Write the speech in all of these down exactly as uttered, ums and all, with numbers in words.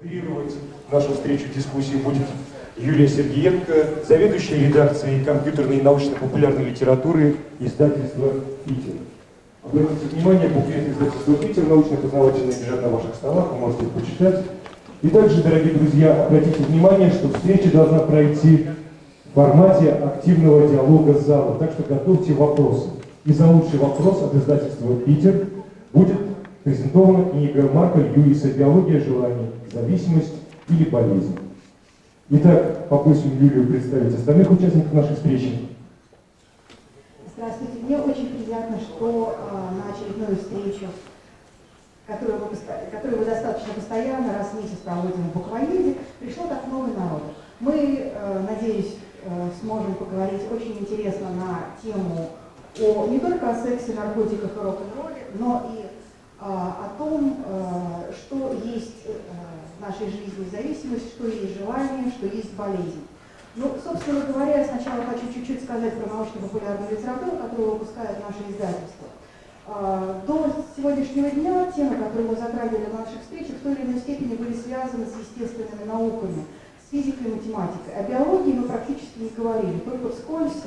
Модерировать нашу встречу дискуссии будет Юлия Сергеенко, заведующая редакцией компьютерной и научно-популярной литературы издательства «Питер». Обратите внимание, буклет издательства «Питер», научно-познавательные лежат на ваших столах, вы можете их почитать. И также, дорогие друзья, обратите внимание, что встреча должна пройти в формате активного диалога с залом, так что готовьте вопросы. И за лучший вопрос от издательства «Питер» будет презентована книга Марка Льюиса «Биология желаний. Зависимость или болезнь». Итак, попросим Юлию представить остальных участников нашей встречи. Здравствуйте. Мне очень приятно, что э, на очередную встречу, которую мы, которую мы достаточно постоянно, раз в месяц проводим в буквоеде, пришло так много народу. Мы, э, надеюсь, э, сможем поговорить очень интересно на тему о, не только о сексе, наркотиках и рок-н-ролле, но и о том, что есть в нашей жизни зависимость, что есть желание, что есть болезнь. Ну, собственно говоря, я сначала хочу чуть-чуть сказать про научно-популярную литературу, которую выпускает наше издательство. До сегодняшнего дня темы, которые мы затрагивали в наших встречах, в той или иной степени были связаны с естественными науками, с физикой и математикой. О биологии мы практически не говорили, только вскользь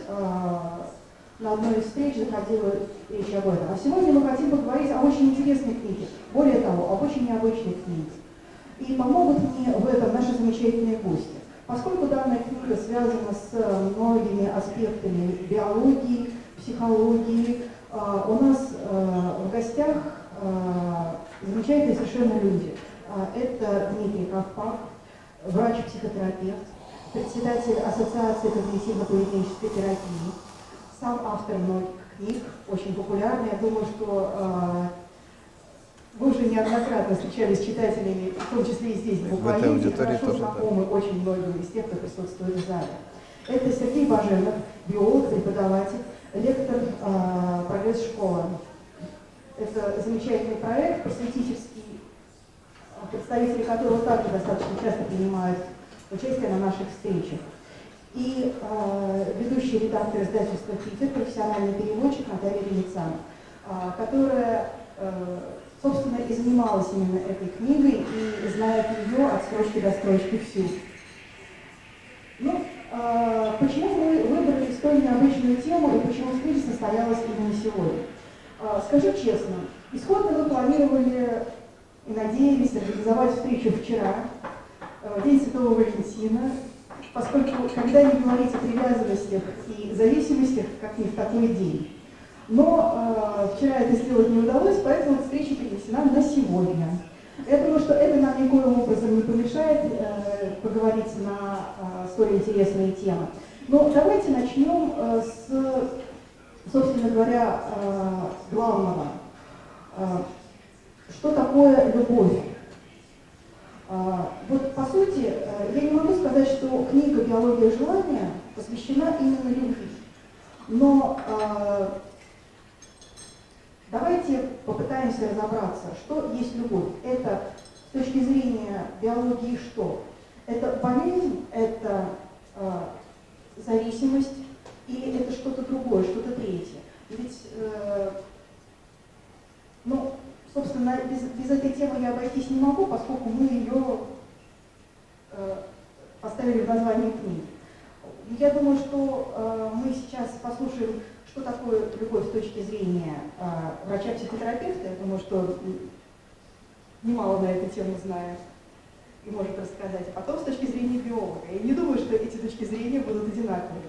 на одной из встреч заходила речь об этом. А сегодня мы хотим поговорить о очень интересной книге, более того, об очень необычной книге. И помогут мне в этом наши замечательные гости. Поскольку данная книга связана с многими аспектами биологии, психологии, у нас в гостях замечательные совершенно люди. Это Дмитрий Ковпак, врач-психотерапевт, председатель Ассоциации когнитивно-поведенческой терапии, сам автор многих книг, очень популярный. Я думаю, что э, вы уже неоднократно встречались с читателями, в том числе и здесь, в буквоеде, хорошо знакомы да. очень многим из тех, кто присутствует в зале. Это Сергей Баженов, биолог, преподаватель, лектор э, прогресс-школы. Это замечательный проект, просветительский, представители которого также достаточно часто принимают участие на наших встречах. И э, ведущий редактор издательства «Питер», профессиональный переводчик Наталья Венецианова, э, которая, э, собственно, и занималась именно этой книгой и знает ее от строчки до строчки всю. Ну, э, почему мы выбрали столь необычную тему и почему встреча состоялась именно сегодня? Э, скажу честно, исходно мы планировали и надеялись организовать встречу вчера, э, День Святого Валентина, поскольку, когда не говорить о привязанностях и зависимостях, как не в такой день. Но э, вчера это сделать не удалось, поэтому встреча перенесена на сегодня. Я думаю, что это нам никоим образом не помешает э, поговорить на э, столь интересные темы. Но давайте начнем э, с, собственно говоря, э, главного. Э, что такое любовь? Uh, вот, по сути, uh, я не могу сказать, что книга «Биология желания» посвящена именно любви. Но uh, давайте попытаемся разобраться, что есть любовь. Это с точки зрения биологии что? Это болезнь, это uh, зависимость или это что-то другое, что-то третье? Ведь, uh, ну, собственно, без, без этой темы я обойтись не могу, поскольку мы ее э, поставили в название книги. Я думаю, что э, мы сейчас послушаем, что такое любовь с точки зрения э, врача-психотерапевта. Я думаю, что немало на эту тему знает и может рассказать. А потом с точки зрения биолога. Я не думаю, что эти точки зрения будут одинаковыми.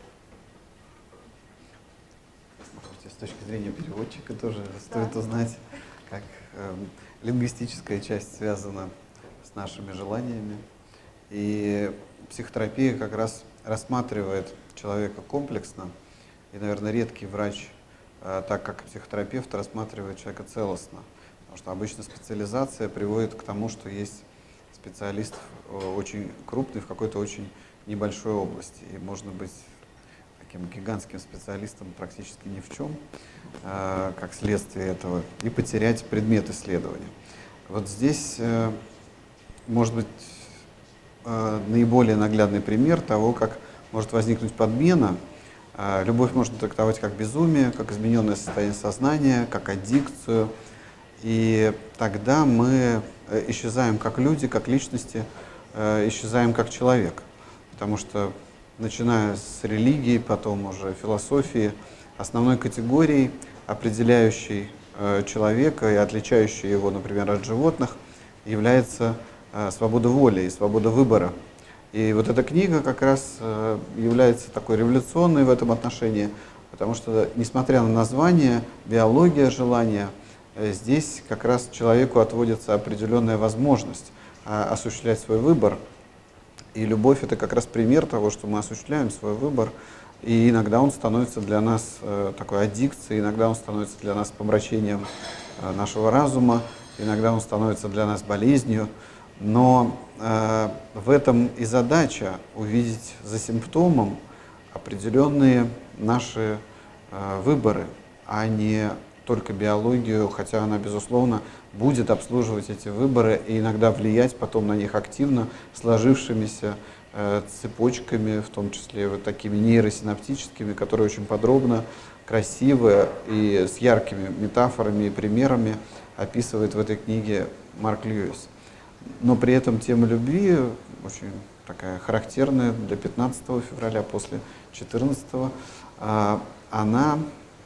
С точки зрения переводчика тоже стоит да. узнать, как э, лингвистическая часть связана с нашими желаниями. И психотерапия как раз рассматривает человека комплексно. И, наверное, редкий врач, э, так как психотерапевт, рассматривает человека целостно. Потому что обычно специализация приводит к тому, что есть специалист очень крупный в какой-то очень небольшой области. И можно быть таким гигантским специалистом практически ни в чем, э, как следствие этого, и потерять предмет исследования. Вот здесь э, может быть э, наиболее наглядный пример того, как может возникнуть подмена. Э, любовь можно трактовать как безумие, как измененное состояние сознания, как аддикцию. И тогда мы э, исчезаем как люди, как личности, э, исчезаем как человек. Потому что, начиная с религии, потом уже философии, основной категорией, определяющей э, человека и отличающей его, например, от животных, является э, свобода воли и свобода выбора. И вот эта книга как раз э, является такой революционной в этом отношении, потому что, несмотря на название «Биология желания», э, здесь как раз человеку отводится определенная возможность э, осуществлять свой выбор. И любовь — это как раз пример того, что мы осуществляем свой выбор, и иногда он становится для нас э, такой аддикцией, иногда он становится для нас помрачением э, нашего разума, иногда он становится для нас болезнью. Но э, в этом и задача увидеть за симптомом определенные наши э, выборы, а не только биологию, хотя она, безусловно, будет обслуживать эти выборы и иногда влиять потом на них активно сложившимися э, цепочками, в том числе вот такими нейросинаптическими, которые очень подробно, красиво и с яркими метафорами и примерами описывает в этой книге Марк Льюис. Но при этом тема любви очень такая характерная для пятнадцатого февраля, после четырнадцатого, она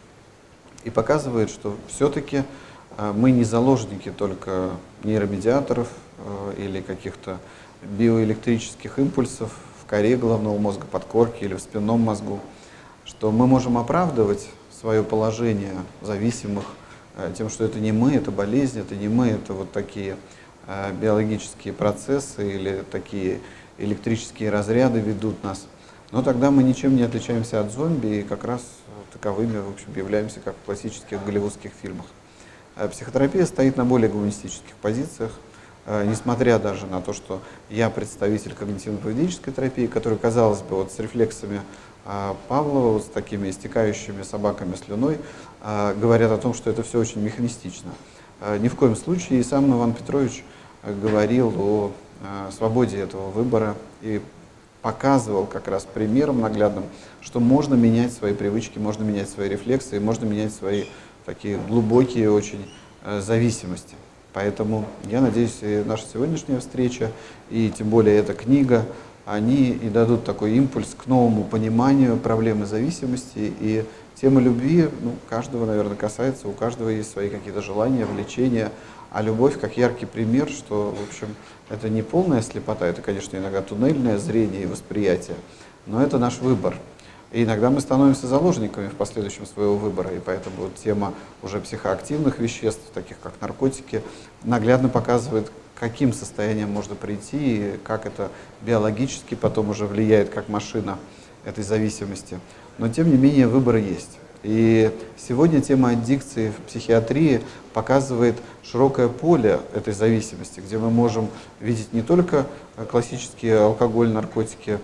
и показывает, что все-таки мы не заложники только нейромедиаторов или каких-то биоэлектрических импульсов в коре головного мозга, подкорке или в спинном мозгу, что мы можем оправдывать свое положение зависимых тем, что это не мы, это болезнь, это не мы, это вот такие биологические процессы или такие электрические разряды ведут нас. Но тогда мы ничем не отличаемся от зомби и как раз таковыми, в общем, являемся, как в классических голливудских фильмах. Психотерапия стоит на более гуманистических позициях, несмотря даже на то, что я представитель когнитивно-поведенческой терапии, которая, казалось бы, вот с рефлексами Павлова, вот с такими истекающими собаками слюной, говорят о том, что это все очень механистично. Ни в коем случае. И сам Иван Петрович говорил о свободе этого выбора и показывал как раз примером наглядным, что можно менять свои привычки, можно менять свои рефлексы, и можно менять свои такие глубокие очень зависимости. Поэтому я надеюсь, и наша сегодняшняя встреча, и тем более эта книга, они и дадут такой импульс к новому пониманию проблемы зависимости. И тема любви, ну, каждого, наверное, касается, у каждого есть свои какие-то желания, влечения. А любовь как яркий пример, что, в общем, это не полная слепота, это, конечно, иногда туннельное зрение и восприятие, но это наш выбор. И иногда мы становимся заложниками в последующем своего выбора, и поэтому вот тема уже психоактивных веществ, таких как наркотики, наглядно показывает, к каким состояниям можно прийти, и как это биологически потом уже влияет как машина этой зависимости. Но тем не менее выбор есть. И сегодня тема аддикции в психиатрии показывает широкое поле этой зависимости, где мы можем видеть не только классические алкоголь, наркотики,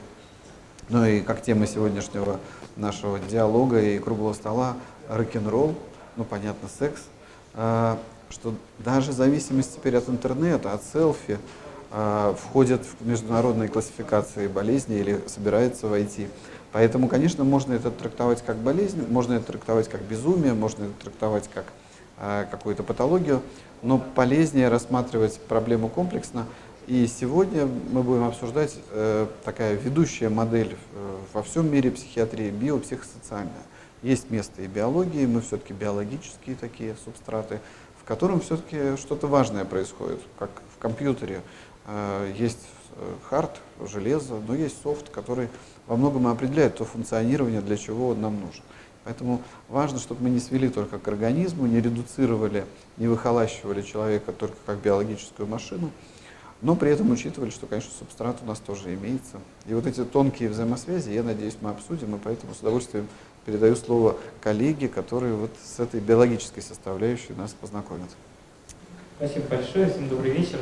но и как тема сегодняшнего нашего диалога и круглого стола рок-н-ролл, ну понятно, секс, что даже зависимость теперь от интернета, от селфи входит в международные классификации болезней или собирается войти. Поэтому, конечно, можно это трактовать как болезнь, можно это трактовать как безумие, можно это трактовать как э, какую-то патологию, но полезнее рассматривать проблему комплексно. И сегодня мы будем обсуждать э, такая ведущая модель э, во всем мире психиатрии, биопсихосоциальная. Есть место и биологии, мы все-таки биологические такие субстраты, в котором все-таки что-то важное происходит, как в компьютере. Э, есть хард, железо, но есть софт, который во многом определяет то функционирование, для чего он нам нужен. Поэтому важно, чтобы мы не свели только к организму, не редуцировали, не выхолащивали человека только как биологическую машину, но при этом учитывали, что, конечно, субстрат у нас тоже имеется. И вот эти тонкие взаимосвязи, я надеюсь, мы обсудим, и поэтому с удовольствием передаю слово коллеге, который вот с этой биологической составляющей нас познакомит. Спасибо большое, всем добрый вечер.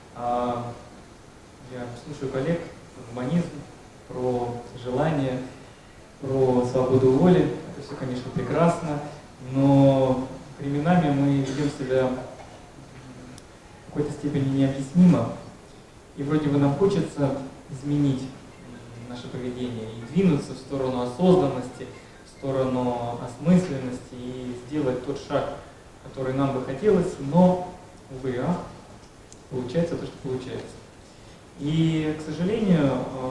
Я слушаю коллег про гуманизм, про желание, про свободу воли. Это все, конечно, прекрасно, но временами мы ведем себя в какой-то степени необъяснимо. И вроде бы нам хочется изменить наше поведение и двинуться в сторону осознанности, в сторону осмысленности и сделать тот шаг, который нам бы хотелось, но, увы, ах, получается то, что получается. И, к сожалению,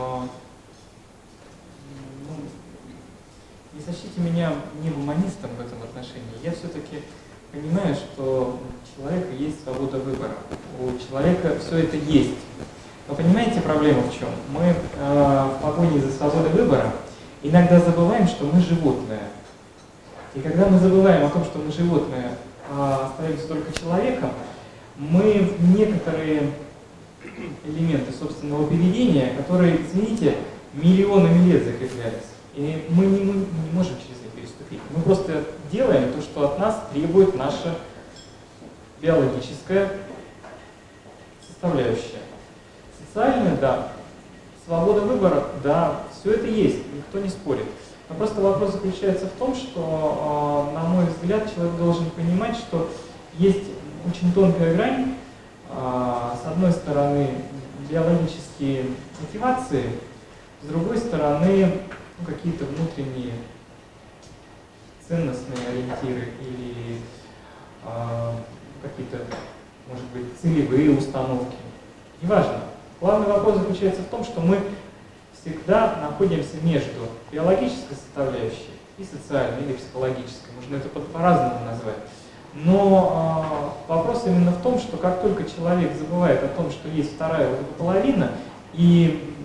ну, не сочтите меня не гуманистом в этом отношении. Я все-таки понимаю, что у человека есть свобода выбора. У человека все это есть. Но понимаете, проблема в чем? Мы э, в погоне за свободой выбора иногда забываем, что мы животные. И когда мы забываем о том, что мы животные, а остаемся только человеком, мы в некоторые элементы собственного поведения, которые, извините, миллионами лет закреплялись. И мы не, мы не можем через них переступить. Мы просто делаем то, что от нас требует наша биологическая составляющая. Социальная, да. Свобода выбора, да. Все это есть, никто не спорит. Но просто вопрос заключается в том, что, на мой взгляд, человек должен понимать, что есть очень тонкая грань. С одной стороны, биологические мотивации, с другой стороны, ну, какие-то внутренние ценностные ориентиры или э, какие-то, может быть, целевые установки. Неважно. Главный вопрос заключается в том, что мы всегда находимся между биологической составляющей и социальной или психологической. Можно это по-разному назвать. Но э, вопрос именно в том, что как только человек забывает о том, что есть вторая вот эта половина, и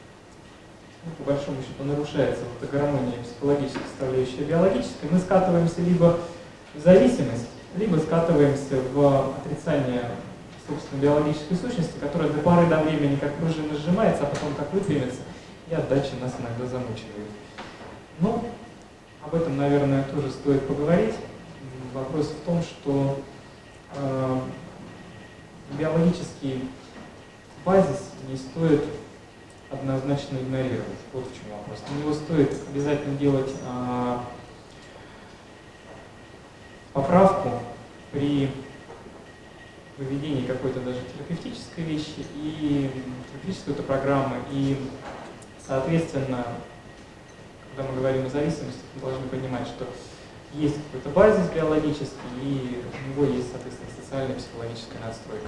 ну, по большому счету нарушается вот эта гармония психологической составляющей и биологической, мы скатываемся либо в зависимость, либо скатываемся в отрицание собственной биологической сущности, которая до поры до времени как пружина сжимается, а потом как выпрямится, и отдача нас иногда замучивает. Ну, об этом, наверное, тоже стоит поговорить. Вопрос в том, что э, биологический базис не стоит однозначно игнорировать. Вот в чем вопрос. На него стоит обязательно делать э, поправку при выведении какой-то даже терапевтической вещи и терапевтической этой программы. И, соответственно, когда мы говорим о зависимости, мы должны понимать, что есть какой-то базис биологический, и у него есть, соответственно, социальная психологическая надстройка.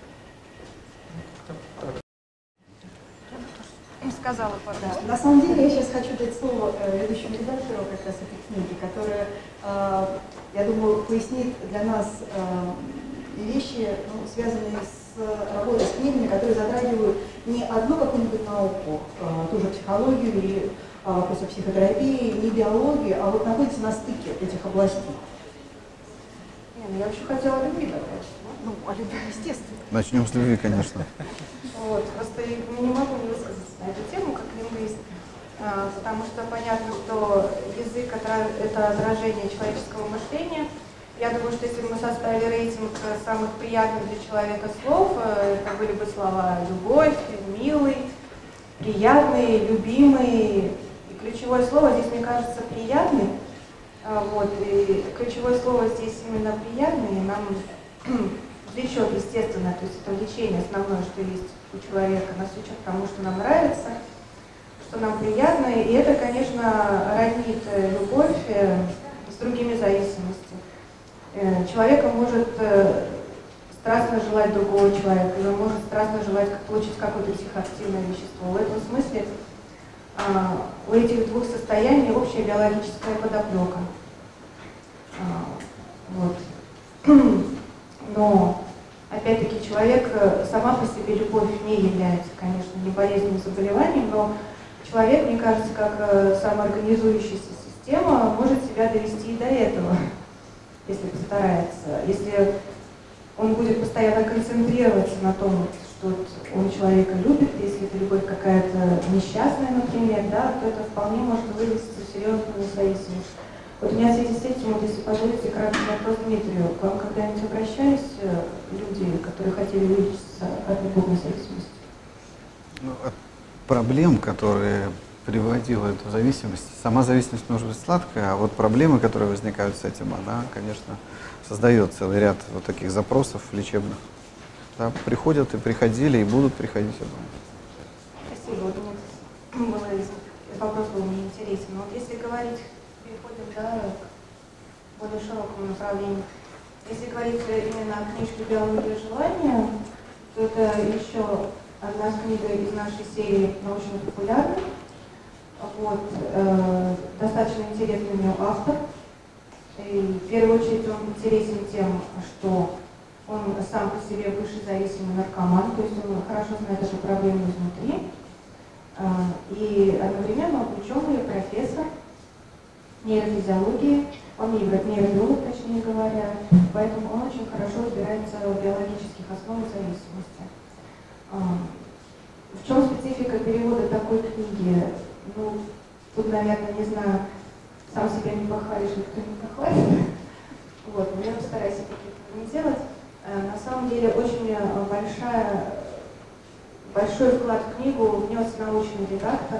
Сказала, пожалуйста. Да, на самом деле я сейчас хочу дать слово э, ведущему редактору как раз этой книги, которая, э, я думаю, пояснит для нас э, вещи, ну, связанные с работой с книгами, которые затрагивают не одну какую-нибудь науку, э, ту же психологию или вопросы психотерапии, не биологии, а вот находится на стыке этих областей. Не, ну я вообще хотела о любви добавить. Ну, о любви, естественно. Начнем с любви, конечно. Вот, просто я не могу не высказаться на эту тему, как лингвист, а, потому что понятно, что язык — это отражение человеческого мышления. Я думаю, что если бы мы составили рейтинг самых приятных для человека слов, это были бы слова «любовь», «милый», «приятный», «любимый». Ключевое слово здесь, мне кажется, приятный. Вот, и ключевое слово здесь именно приятный. Нам влечет, естественно, то есть это влечение основное, что есть у человека, нас влечет к тому, что нам нравится, что нам приятно. И это, конечно, роднит любовь с другими зависимостями. Человека может страстно желать другого человека, или он может страстно желать получить какое-то психоактивное вещество. В этом смысле у этих двух состояний общая биологическая подоплека. Вот. Но, опять-таки, человек, сама по себе любовь не является, конечно, не болезненным заболеванием, но человек, мне кажется, как самоорганизующаяся система, может себя довести и до этого, если постарается. Если он будет постоянно концентрироваться на том, что он человека любит, если это любовь какая-то несчастная, например, да, то это вполне может вывести в серьезную зависимость. Вот у меня в связи с этим, вот если позволите, краткий вопрос Дмитрию. К вам когда-нибудь обращались люди, которые хотели вылечиться от любовной зависимости? Ну, от проблем, которые приводила эту зависимость, сама зависимость может быть сладкая, а вот проблемы, которые возникают с этим, она, конечно, создает целый ряд вот таких запросов лечебных. Да, приходят и приходили, и будут приходить, я думаю. Спасибо. Вот мне было, этот вопрос был мне интересен. Но вот если говорить, переходим, да, к более широкому направлению. Если говорить именно о книжке «Биология желания», что это еще одна книга из нашей серии научно-популярных. Вот, э, достаточно интересный у него автор. И в первую очередь он интересен тем, что он сам по себе бывший зависимый наркоман, то есть он хорошо знает эту проблему изнутри. Э, и одновременно он ученый, профессор нейрофизиологии, он нейробиолог, точнее говоря, поэтому он очень хорошо разбирается в биологических основах зависимости. Э, в чем специфика перевода такой книги? Ну, тут, наверное, не знаю, сам себя не похвалишь, никто не похвалит. Вот, но я постараюсь это не делать. На самом деле, очень большая, большой вклад в книгу внес научный редактор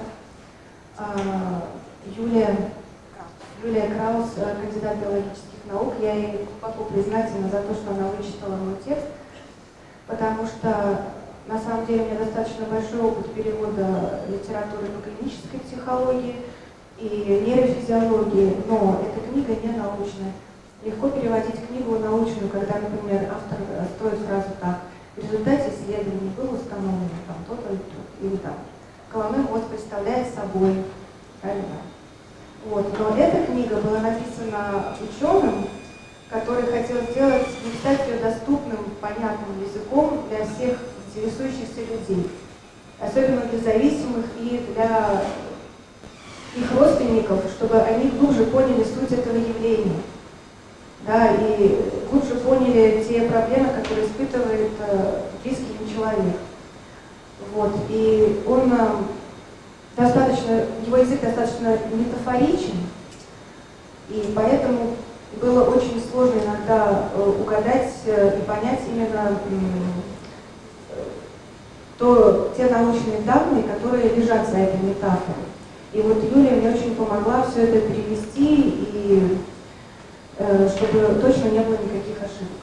Юлия, Юлия Краус, кандидат биологических наук. Я ей глубоко признательна за то, что она вычитала мой текст, потому что на самом деле у меня достаточно большой опыт перевода литературы по клинической психологии и нейрофизиологии, но эта книга не научная. Легко переводить книгу научную, когда, например, автор строит фразу так: в результате исследований было установлено там то-то и то, или там головной мозг представляет собой, правильно? Вот. Но эта книга была написана ученым, который хотел сделать, написать ее доступным, понятным языком для всех интересующихся людей, особенно для зависимых и для их родственников, чтобы они глубже поняли суть этого явления, да, и глубже поняли те проблемы, которые испытывает э, близкий им человек. Вот. И он э, достаточно, его язык достаточно метафоричен, и поэтому было очень сложно иногда э, угадать э, и понять именно э, то, те научные данные, которые лежат за этой метафорой. И вот Юлия мне очень помогла все это перевести, и э, чтобы точно не было никаких ошибок.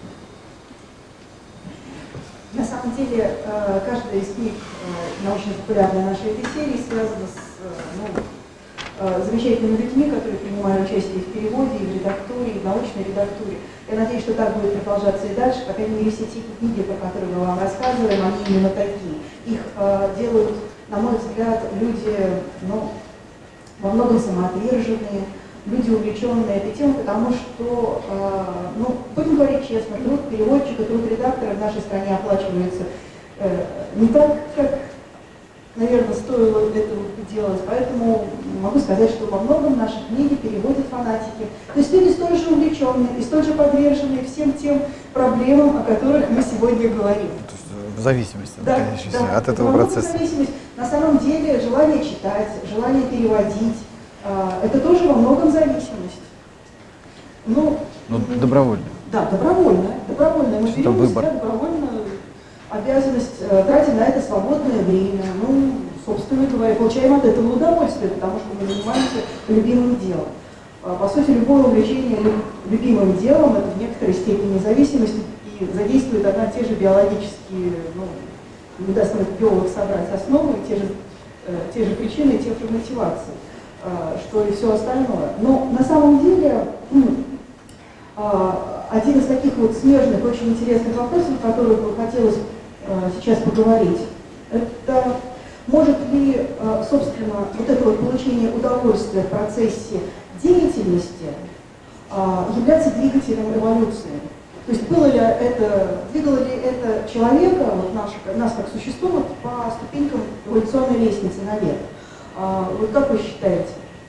На самом деле, э, каждая из книг э, научно-популярной нашей этой серии связана с э, ну, э, замечательными людьми, которые принимают участие в переводе, и в редактуре, и в научной редактуре. Я надеюсь, что так будет продолжаться и дальше. По крайней мере, все те книги, про которые мы вам рассказываем, они именно такие. Их э, делают, на мой взгляд, люди, ну, во многом самоотверженные, люди, увлеченные этой темой, потому что, э, ну, будем говорить честно, труд переводчика, труд редактора в нашей стране оплачивается э, не так, как, наверное, стоило этого делать. Поэтому могу сказать, что во многом наши книги переводят фанатики. То есть люди столь же увлеченные и столь же подверженные всем тем проблемам, о которых мы сегодня говорим. В зависимости, да, конечно, да, от этого процесса. Зависимость. На самом деле желание читать, желание переводить, э, это тоже во многом зависимость. Ну, Ну, добровольно. Да, добровольно. Добровольно. Мы берем на себя добровольно обязанность э, тратить на это свободное время. Ну, собственно говоря, получаем от этого удовольствие, потому что мы занимаемся любимым делом. А, по сути, любое увлечение любимым делом — это в некоторой степени зависимость, и задействует одна и те же биологические, ну, не даст мне биолог собрать основы, те же, э, те же причины и те же мотивации, э, что и все остальное. Но на самом деле э, один из таких вот смежных, очень интересных вопросов, о которых бы хотелось э, сейчас поговорить, это может ли, э, собственно, вот это вот получение удовольствия в процессе деятельности э, являться двигателем эволюции? То есть было ли это, двигало ли это человека, вот наш, нас как существо, вот, по ступенькам эволюционной лестницы наверх? А, вот как вы считаете?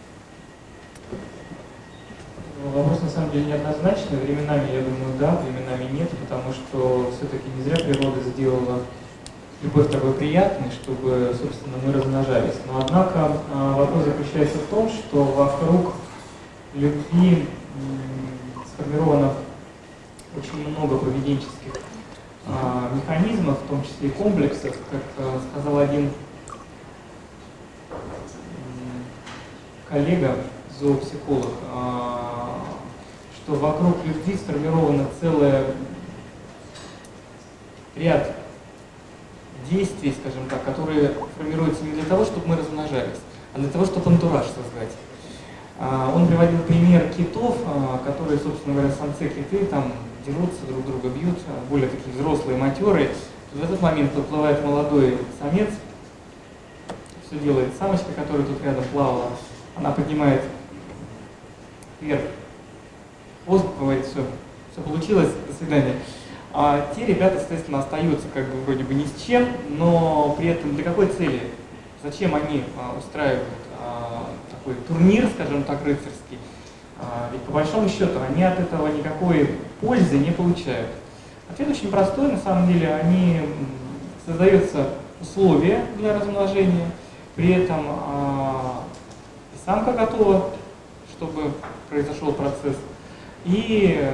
Вопрос на самом деле неоднозначный. Временами, я думаю, да, временами нет, потому что все-таки не зря природа сделала любовь такой приятной, чтобы, собственно, мы размножались. Но, однако, вопрос заключается в том, что вокруг любви сформировано очень много поведенческих а, механизмов, в том числе и комплексов, как а, сказал один коллега, зоопсихолог, а, что вокруг любви сформировано целый ряд действий, скажем так, которые формируются не для того, чтобы мы размножались, а для того, чтобы антураж создать. А, он приводил пример китов, а, которые, собственно говоря, самцы киты там дерутся, друг друга бьют, более такие взрослые, матерые, В этот момент подплывает молодой самец, все делает самочка, которая тут рядом плавала, она поднимает вверх хвост, говорит, все, все получилось, до свидания. А те ребята, естественно, остаются как бы вроде бы ни с чем, но при этом для какой цели? Зачем они а, устраивают а, такой турнир, скажем так, рыцарский? А, ведь по большому счету они от этого никакой пользы не получают. Ответ очень простой, на самом деле, они создаются условия для размножения, при этом а, и самка готова, чтобы произошел процесс, и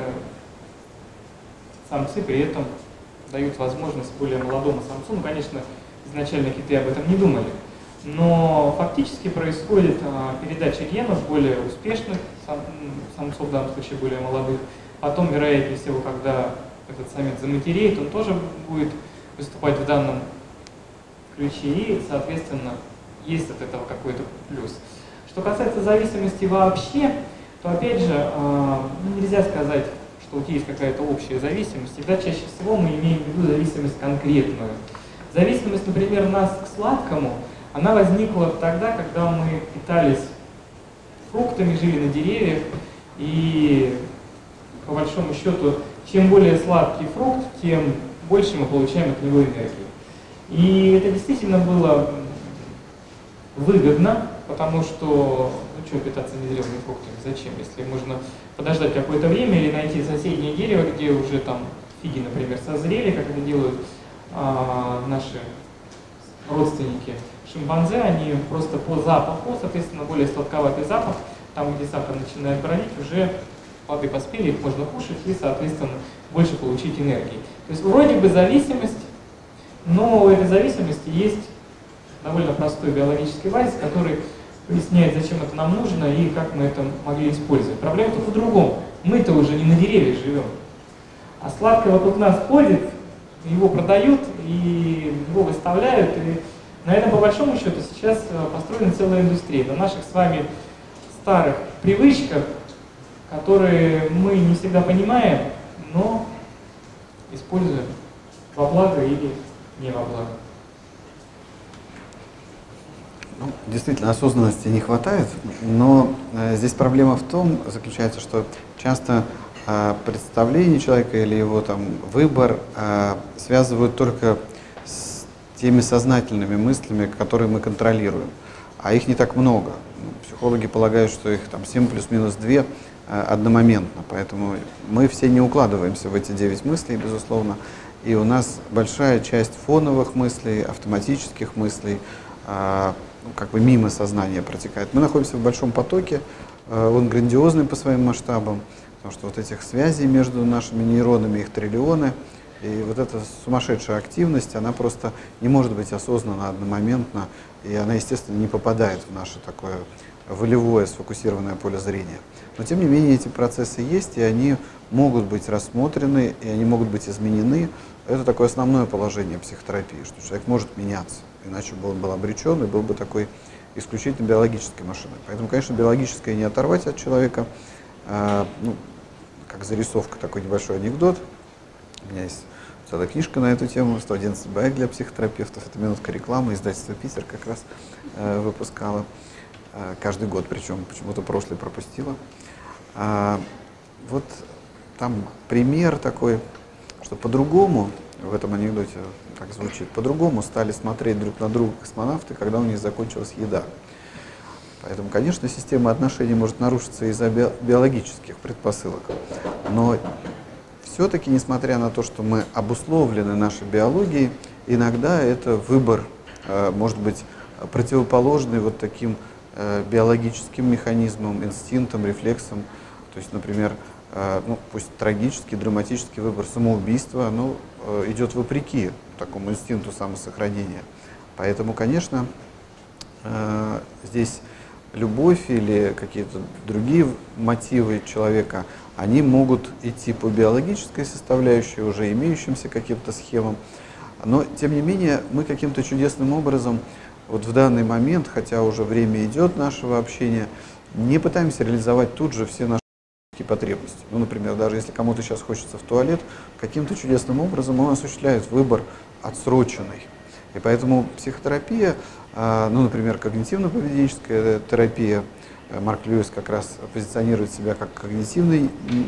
самцы при этом дают возможность более молодому самцу, ну, конечно, изначально киты об этом не думали, но фактически происходит а, передача генов более успешных сам, самцов, в данном случае более молодых, потом, вероятнее всего, когда этот самец заматереет, он тоже будет выступать в данном ключе, и, соответственно, есть от этого какой-то плюс. Что касается зависимости вообще, то, опять же, э, нельзя сказать, что вот есть какая-то общая зависимость. Всегда чаще всего мы имеем в виду зависимость конкретную. Зависимость, например, нас к сладкому, она возникла тогда, когда мы питались фруктами, жили на деревьях, и, по большому счету, чем более сладкий фрукт, тем больше мы получаем от него энергии. И это действительно было выгодно, потому что, ну что питаться незрелыми фруктами, зачем, если можно подождать какое-то время или найти соседнее дерево, где уже там фиги, например, созрели, как это делают а, наши родственники шимпанзе, они просто по запаху, соответственно, более сладковатый запах, там, где сахар начинает бродить, уже плоды поспели, их можно кушать и, соответственно, больше получить энергии. То есть вроде бы зависимость, но у этой зависимости есть довольно простой биологический базис, который поясняет, зачем это нам нужно и как мы это могли использовать. Проблема только в другом. Мы-то уже не на деревьях живем, а сладкое вокруг нас ходит, его продают и его выставляют. И на этом, по большому счету, сейчас построена целая индустрия. На наших с вами старых привычках, которые мы не всегда понимаем, но используем во благо или не во благо. Ну, действительно, осознанности не хватает, но э, здесь проблема в том, заключается, что часто э, представление человека или его там выбор э, связывают только с теми сознательными мыслями, которые мы контролируем, а их не так много. Психологи полагают, что их там семь плюс-минус два э, одномоментно, поэтому мы все не укладываемся в эти девять мыслей, безусловно, и у нас большая часть фоновых мыслей, автоматических мыслей, э, ну, как бы мимо сознания протекает. Мы находимся в большом потоке, он грандиозный по своим масштабам, потому что вот этих связей между нашими нейронами, их триллионы, и вот эта сумасшедшая активность, она просто не может быть осознанна одномоментно, и она, естественно, не попадает в наше такое волевое, сфокусированное поле зрения. Но, тем не менее, эти процессы есть, и они могут быть рассмотрены, и они могут быть изменены. Это такое основное положение психотерапии, что человек может меняться. Иначе бы он был обречен и был бы такой исключительно биологической машиной. Поэтому, конечно, биологическое не оторвать от человека. А, ну, как зарисовка, такой небольшой анекдот. У меня есть целая книжка на эту тему, сто одиннадцать баек для психотерапевтов. Это минутка рекламы, издательство «Питер» как раз э, выпускало. Э, каждый год, причем почему-то прошлый пропустила. А, вот там пример такой, что по-другому, в этом анекдоте так звучит, по-другому стали смотреть друг на друга космонавты, когда у них закончилась еда. Поэтому, конечно, система отношений может нарушиться из-за биологических предпосылок. Но все-таки, несмотря на то, что мы обусловлены нашей биологией, иногда это выбор э, может быть противоположный вот таким э, биологическим механизмам, инстинктам, рефлексам. То есть, например, э, ну, пусть трагический, драматический выбор самоубийства, ну, э, идет вопреки такому инстинкту самосохранения. Поэтому, конечно, э, здесь любовь или какие-то другие мотивы человека, они могут идти по биологической составляющей, уже имеющимся каким-то схемам. Но, тем не менее, мы каким-то чудесным образом вот в данный момент, хотя уже время идет нашего общения, не пытаемся реализовать тут же все наши потребности. Ну, например, даже если кому-то сейчас хочется в туалет, каким-то чудесным образом он осуществляет выбор отсроченный. И поэтому психотерапия, ну, например, когнитивно-поведенческая терапия, Марк Льюис как раз позиционирует себя как когнитивный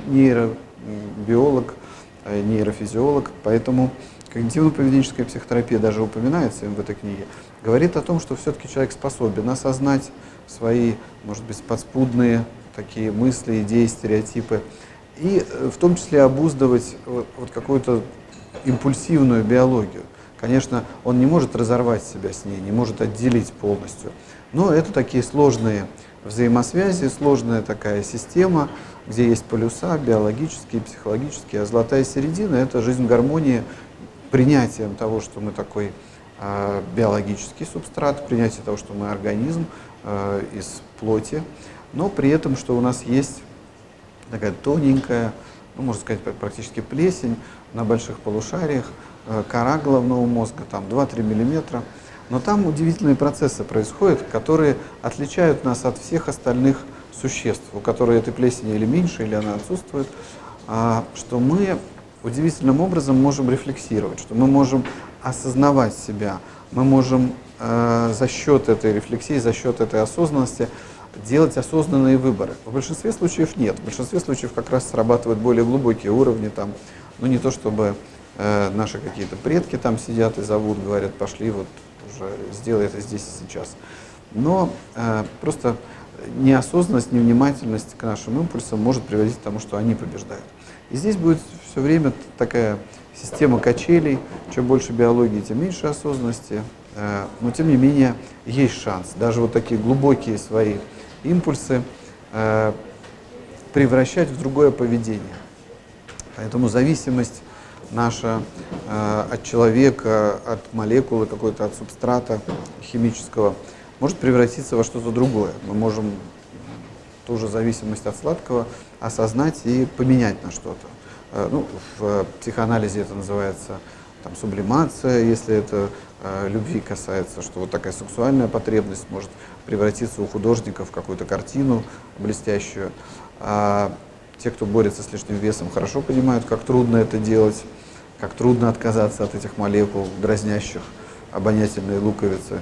нейробиолог, нейрофизиолог, поэтому когнитивно-поведенческая психотерапия даже упоминается им в этой книге, говорит о том, что все-таки человек способен осознать свои, может быть, подспудные такие мысли, идеи, стереотипы, и в том числе обуздывать вот, вот какую-то импульсивную биологию. Конечно, он не может разорвать себя с ней, не может отделить полностью, но это такие сложные взаимосвязи, сложная такая система, где есть полюса биологические, психологические, а золотая середина — это жизнь в гармонии, принятием того, что мы такой э, биологический субстрат, принятие того, что мы организм э, из плоти, но при этом, что у нас есть такая тоненькая, ну, можно сказать, практически плесень на больших полушариях, э, кора головного мозга, там два-три миллиметра. Но там удивительные процессы происходят, которые отличают нас от всех остальных существ, у которых этой плесени или меньше, или она отсутствует, а, что мы удивительным образом можем рефлексировать, что мы можем осознавать себя, мы можем э, за счет этой рефлексии, за счет этой осознанности делать осознанные выборы. В большинстве случаев нет. В большинстве случаев как раз срабатывают более глубокие уровни, там, ну не то чтобы э, наши какие-то предки там сидят и зовут, говорят, пошли, вот уже сделай это здесь и сейчас. Но э, просто неосознанность, невнимательность к нашим импульсам может приводить к тому, что они побеждают. И здесь будет все время такая система качелей, чем больше биологии, тем меньше осознанности, э, но тем не менее есть шанс даже вот такие глубокие свои импульсы э, превращать в другое поведение. Поэтому зависимость наша э, от человека, от молекулы какой-то, от субстрата химического может превратиться во что-то другое. Мы можем ту же зависимость от сладкого осознать и поменять на что-то. Э, ну, в психоанализе это называется там, сублимация, если это э, любви касается, что вот такая сексуальная потребность может превратиться у художника в какую-то картину блестящую. А те, кто борется с лишним весом, хорошо понимают, как трудно это делать, как трудно отказаться от этих молекул, дразнящих обонятельные луковицы.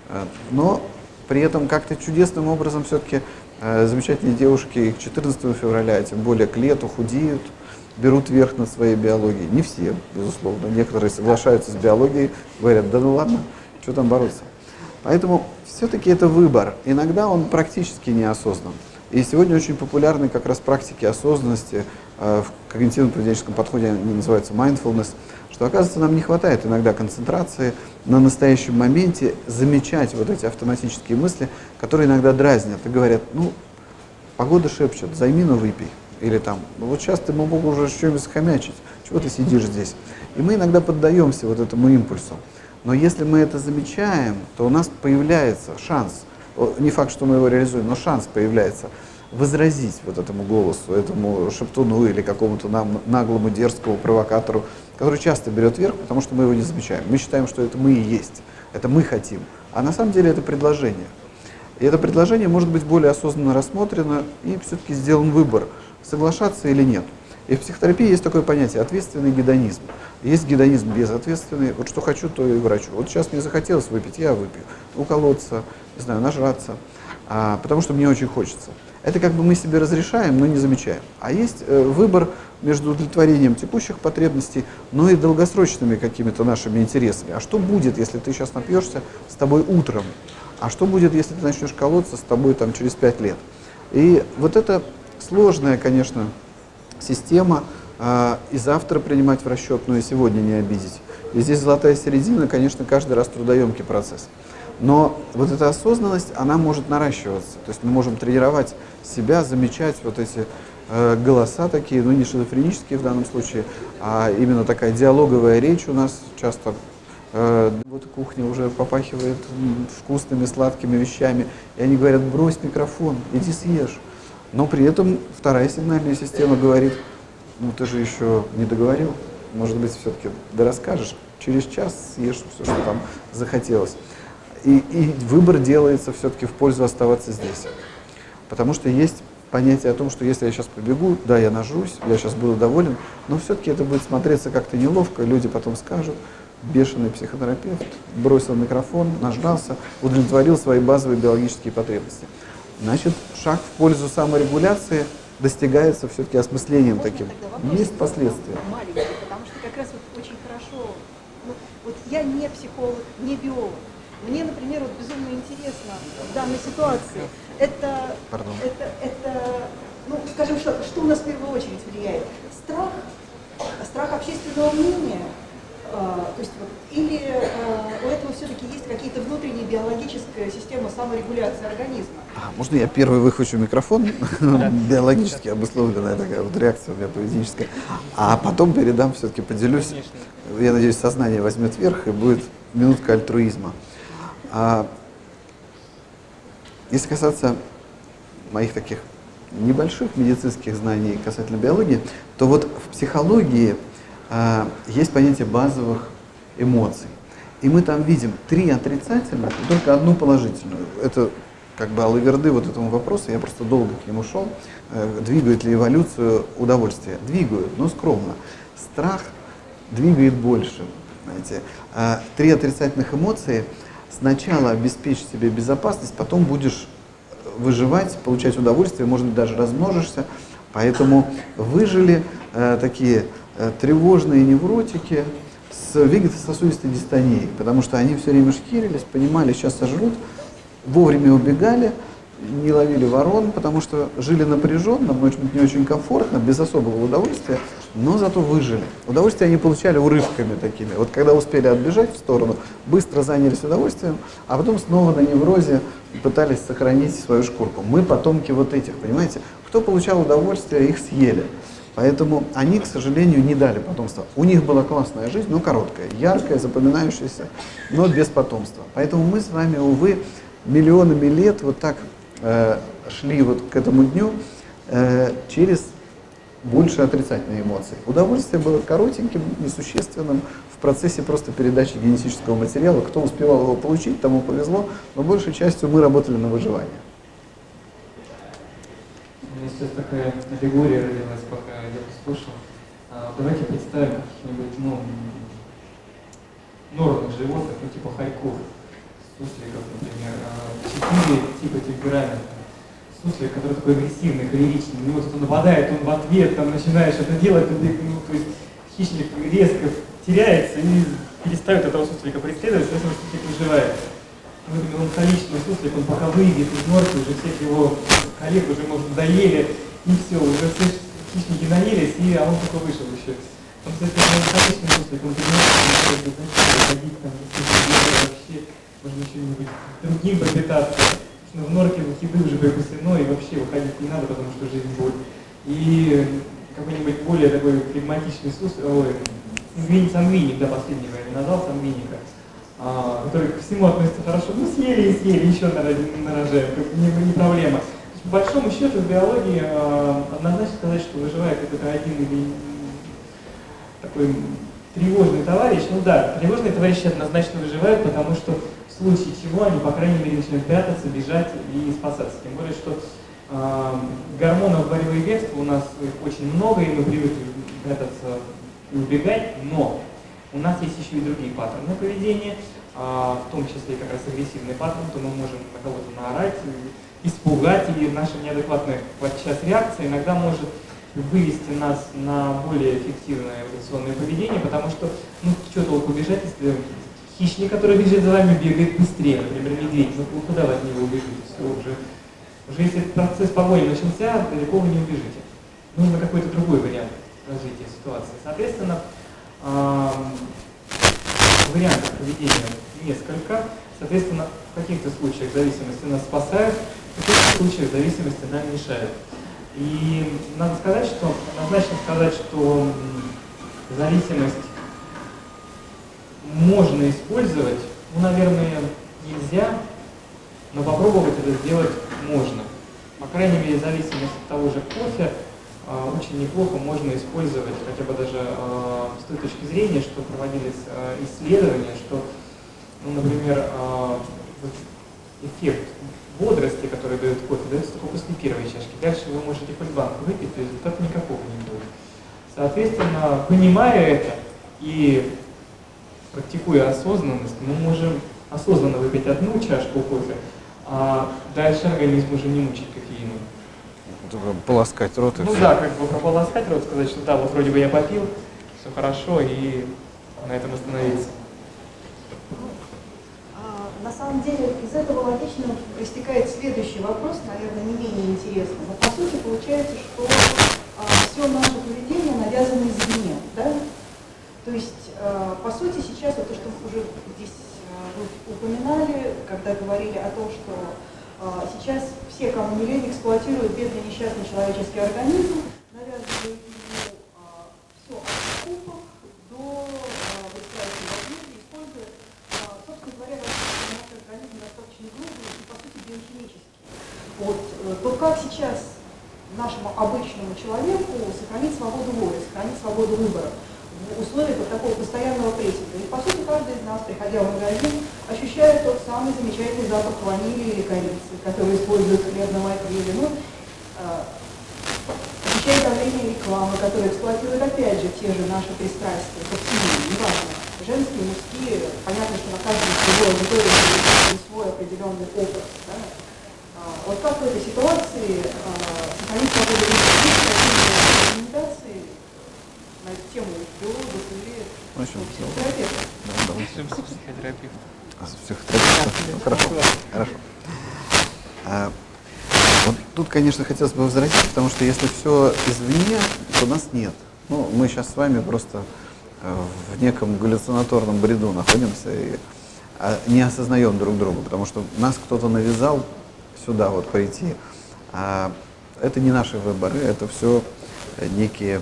Но при этом как-то чудесным образом все-таки э, замечательные девушки и к четырнадцатому февраля, тем более к лету, худеют, берут верх над своей биологией. Не все, безусловно. Некоторые соглашаются с биологией, говорят, да ну ладно, что там бороться. Поэтому все-таки это выбор. Иногда он практически неосознан. И сегодня очень популярны как раз практики осознанности, э, в когнитивно-поведенческом подходе они называются mindfulness, что, оказывается, нам не хватает иногда концентрации на настоящем моменте, замечать вот эти автоматические мысли, которые иногда дразнят и говорят, ну, погода шепчет, займи, но выпей. Или там, ну, вот сейчас ты мог уже что-нибудь схомячить, чего ты сидишь здесь. И мы иногда поддаемся вот этому импульсу. Но если мы это замечаем, то у нас появляется шанс, не факт, что мы его реализуем, но шанс появляется возразить вот этому голосу, этому шептуну или какому-то нам наглому, дерзкому провокатору, который часто берет верх, потому что мы его не замечаем. Мы считаем, что это мы и есть, это мы хотим. А на самом деле это предложение. И это предложение может быть более осознанно рассмотрено и все-таки сделан выбор, соглашаться или нет. И в психотерапии есть такое понятие ответственный гедонизм. Есть гедонизм безответственный. Вот что хочу, то и врачу. Вот сейчас мне захотелось выпить, я выпью. Уколоться, не знаю, нажраться, а, потому что мне очень хочется. Это как бы мы себе разрешаем, но не замечаем. А есть э, выбор между удовлетворением текущих потребностей, но и долгосрочными какими-то нашими интересами. А что будет, если ты сейчас напьешься с тобой утром? А что будет, если ты начнешь колоться с тобой там, через пять лет? И вот это сложная, конечно, система, э, и завтра принимать в расчет, но и сегодня не обидеть. И здесь золотая середина, конечно, каждый раз трудоемкий процесс. Но вот эта осознанность, она может наращиваться. То есть мы можем тренировать себя, замечать вот эти э, голоса такие, ну не шизофренические в данном случае, а именно такая диалоговая речь у нас часто. Э, вот кухня уже попахивает вкусными, сладкими вещами. И они говорят, брось микрофон, иди съешь. Но при этом вторая сигнальная система говорит, ну ты же еще не договорил, может быть, все-таки дорасскажешь, через час съешь все, что там захотелось. И, и выбор делается все-таки в пользу оставаться здесь. Потому что есть понятие о том, что если я сейчас побегу, да, я нажрусь, я сейчас буду доволен, но все-таки это будет смотреться как-то неловко, люди потом скажут, бешеный психотерапевт, бросил микрофон, нажрался, удовлетворил свои базовые биологические потребности. Значит, шаг в пользу саморегуляции достигается все-таки осмыслением Можно таким. тогда вопрос Есть последствия. маленький, потому что как раз вот очень хорошо, ну, вот я не психолог, не биолог. Мне, например, вот безумно интересно в данной ситуации, это, Пардон. это, это, ну, скажем, что, что у нас в первую очередь влияет? Страх, страх общественного мнения, э, то есть вот, или э, у этого все-таки есть какие-то внутренние биологическая система саморегуляции организма? А, можно я первый выхвачу микрофон? Биологически обусловленная такая вот реакция у меня поведенческая. А потом передам, все-таки поделюсь. Я надеюсь, сознание возьмет верх и будет минутка альтруизма. А если касаться моих таких небольших медицинских знаний касательно биологии, то вот в психологии а, есть понятие базовых эмоций. И мы там видим три отрицательных и только одну положительную. Это как бы алаверды вот этому вопросу, я просто долго к нему шел. Э, двигает ли эволюцию удовольствие? Двигают, но скромно. Страх двигает больше. Знаете. А, три отрицательных эмоции. Сначала обеспечь себе безопасность, потом будешь выживать, получать удовольствие, может быть, даже размножишься. Поэтому выжили э, такие э, тревожные невротики с вегетососудистой дистонией, потому что они все время шкирились, понимали, сейчас сожрут, вовремя убегали, не ловили ворон, потому что жили напряженно, может быть, не очень комфортно, без особого удовольствия, но зато выжили. Удовольствие они получали урывками такими. Вот когда успели отбежать в сторону, быстро занялись удовольствием, а потом снова на неврозе пытались сохранить свою шкурку. Мы потомки вот этих, понимаете? Кто получал удовольствие, их съели. Поэтому они, к сожалению, не дали потомства. У них была классная жизнь, но короткая, яркая, запоминающаяся, но без потомства. Поэтому мы с вами, увы, миллионами лет вот так э, шли вот к этому дню э, через больше отрицательные эмоции. Удовольствие было коротеньким, несущественным в процессе просто передачи генетического материала. Кто успевал его получить, тому повезло, но большей частью мы работали на выживание. У меня сейчас такая аллегория родилась, пока я послушал. А, давайте представим каких-нибудь, ну, норных животных, ну, типа хорьков, сусликов, например. А, четыре типа темперамента. Суслик, который такой агрессивный, холеричный, у него кто-то нападает, он в ответ там начинает что-то делать, ну, то есть хищник резко теряется и перестает этого суслика преследовать, соответственно, суслик выживает. Ну, меланхоличный суслик, он пока выйдет из норки, уже всех его коллег уже, может, доели, и все, уже все хищники наелись, и, а он только вышел еще. Он, кстати, меланхоличный суслик, он понимает, что выходить там, вообще, можно что-нибудь другим пропитаться. В норке еды уже припасено, и вообще выходить не надо, потому что жизнь боль. И какой-нибудь более такой флегматичный суслик, ой, сангвиник, да, последнего я не назвал, сангвиника, а, который ко всему относится хорошо. Ну, съели и съели, еще нарожаем, не, не проблема. То есть, по большому счету, в биологии а, однозначно сказать, что выживает какой-то один или такой тревожный товарищ. Ну да, тревожные товарищи однозначно выживают, потому что в случае чего они, по крайней мере, начинают прятаться, бежать и спасаться. Тем более, что э, гормонов борьбы и бегства у нас их очень много, и мы привыкли прятаться и убегать, но у нас есть еще и другие паттерны поведения, э, в том числе как раз агрессивный паттерн, то мы можем на кого-то наорать, испугать, и наша неадекватная подчас реакция иногда может вывести нас на более эффективное эволюционное поведение, потому что, ну, что толку бежать, если хищник, который бежит за вами, бегает быстрее, например, медведь, ну куда вы от него убежите? Все, уже, уже если этот процесс погони начался, далеко вы не убежите. Нужно какой-то другой вариант развития ситуации. Соответственно, э, вариантов поведения несколько. Соответственно, в каких-то случаях зависимости нас спасают, в каких-то случаях зависимости нам мешают. И надо сказать, что, однозначно сказать, что зависимость можно использовать, ну, наверное, нельзя, но попробовать это сделать можно. По крайней мере, зависимость от того же кофе э, очень неплохо можно использовать, хотя бы даже э, с той точки зрения, что проводились э, исследования, что, ну, например, э, эффект бодрости, который дает кофе, дается только после первой чашки. Дальше вы можете хоть банку выпить, то результата никакого не будет. Соответственно, понимая это и практикуя такую осознанность, мы можем осознанно выпить одну чашку кофе, а дальше организм уже не мучить кофеином. Полоскать рот и Ну все. да, как бы прополоскать рот, сказать, что да, вот вроде бы я попил, все хорошо, и на этом остановиться. А, На самом деле из этого логично проистекает следующий вопрос, наверное, не менее интересный. Но по сути получается, что а, все наше поведение навязано извне, да? То есть, а, по сути, сейчас вот то, что мы уже здесь а, вы упоминали, когда говорили о том, что а, сейчас все, кому не лень, эксплуатируют бедный несчастный человеческий организм, навязывают ему а, все от покупок до а, высказывания в одежде, используя, а, собственно говоря, наш организм достаточно грубый и, по сути, биохимический. Вот, э, то как сейчас нашему обычному человеку сохранить свободу воли, сохранить свободу выбора в условиях вот такого постоянного прессинга. И, по сути, каждый из нас, приходя в магазин, ощущает тот самый замечательный запах ванили или корицы, который используют в хлебном отделе. Ну, э, ощущает давление рекламы, которая эксплуатирует, опять же, те же наши пристрастия, собственные, неважно, женские, мужские. Понятно, что на каждом другой аудитории есть свой определенный образ. Да? А, вот как в этой ситуации а, сохранить свободу выбора? Есть какие-то рекомендации на эту тему биологов или В общем, психотерапевтов? да, да. Начнем с психотерапевта. А, с психотерапевтом? Ну, хорошо, хорошо. А, вот тут, конечно, хотелось бы возразить, потому что если все извне, то нас нет. Ну, мы сейчас с вами просто э, в неком галлюцинаторном бреду находимся и а, не осознаем друг друга, потому что нас кто-то навязал сюда вот прийти. А это не наши выборы, это все некие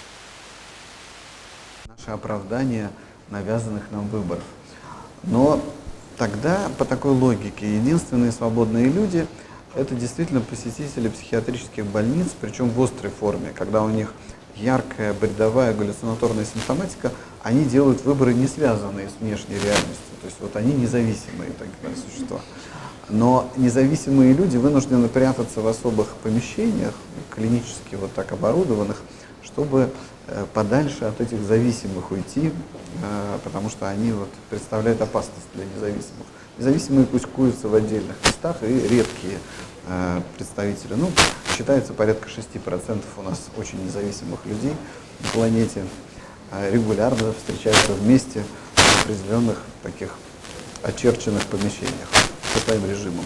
наши оправдания навязанных нам выборов. Но тогда, по такой логике, единственные свободные люди — это действительно посетители психиатрических больниц, причем в острой форме, когда у них яркая, бредовая, галлюцинаторная симптоматика, они делают выборы, не связанные с внешней реальностью. То есть вот они независимые такие существа. Но независимые люди вынуждены прятаться в особых помещениях, клинически вот так оборудованных, чтобы э, подальше от этих зависимых уйти, э, потому что они вот представляют опасность для независимых. Независимые кучкуются в отдельных местах и редкие э, представители. Ну, считается порядка шести процентов у нас очень независимых людей на планете. Э, регулярно встречаются вместе в определенных таких очерченных помещениях со своим режимом.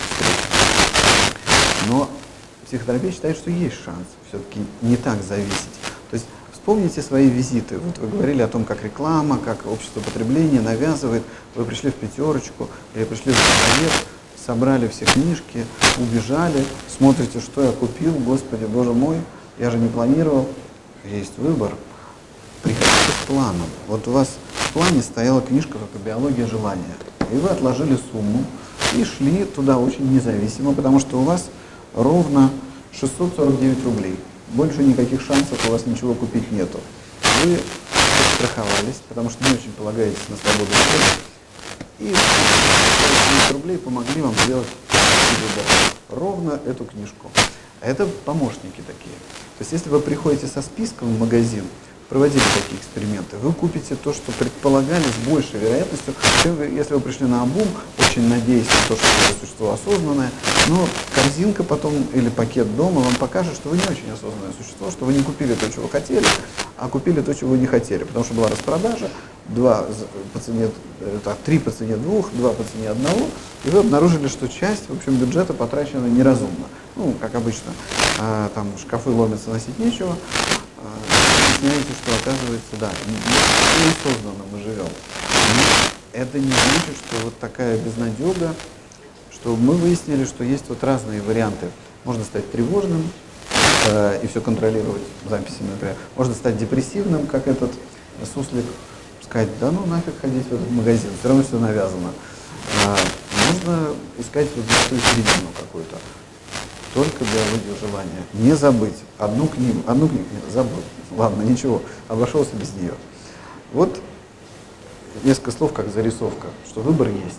Но психотерапия считает, что есть шанс все-таки не так зависеть. То есть вспомните свои визиты. Вот вы говорили о том, как реклама, как общество потребления навязывает. Вы пришли в пятерочку или пришли в совет, собрали все книжки, убежали, смотрите, что я купил, Господи, Боже мой, я же не планировал. Есть выбор. Приходите с планом. Вот у вас в плане стояла книжка как «Биология желания». И вы отложили сумму и шли туда очень независимо, потому что у вас ровно шестьсот сорок девять рублей. Больше никаких шансов у вас ничего купить нету. Вы страховались, потому что не очень полагаетесь на свободу выбора. И сорок девять рублей помогли вам сделать выбор. Ровно эту книжку. А это помощники такие. То есть если вы приходите со списком в магазин, проводили такие эксперименты, вы купите то, что предполагали с большей вероятностью, чем вы, если вы пришли на обум, очень надеясь на то, что это существо осознанное, но корзинка потом или пакет дома вам покажет, что вы не очень осознанное существо, что вы не купили то, чего хотели, а купили то, чего вы не хотели, потому что была распродажа, два по цене, так, три по цене двух, два по цене одного, и вы обнаружили, что часть, в общем, бюджета потрачена неразумно. Ну, как обычно, а, там шкафы ломятся, носить нечего. Знаете, что оказывается, да, неосознанно мы живем. Но это не значит, что вот такая безнадега, что мы выяснили, что есть вот разные варианты. Можно стать тревожным э, и все контролировать записями, например. Можно стать депрессивным, как этот суслик, сказать, да ну нафиг ходить в этот магазин, все равно все навязано. А, можно искать вот золотую середину какую-то. Только биологию желания. Не забыть. Одну книгу, одну книгу, нет, забыл. Ладно, ничего, обошелся без нее. Вот несколько слов, как зарисовка, что выбор есть.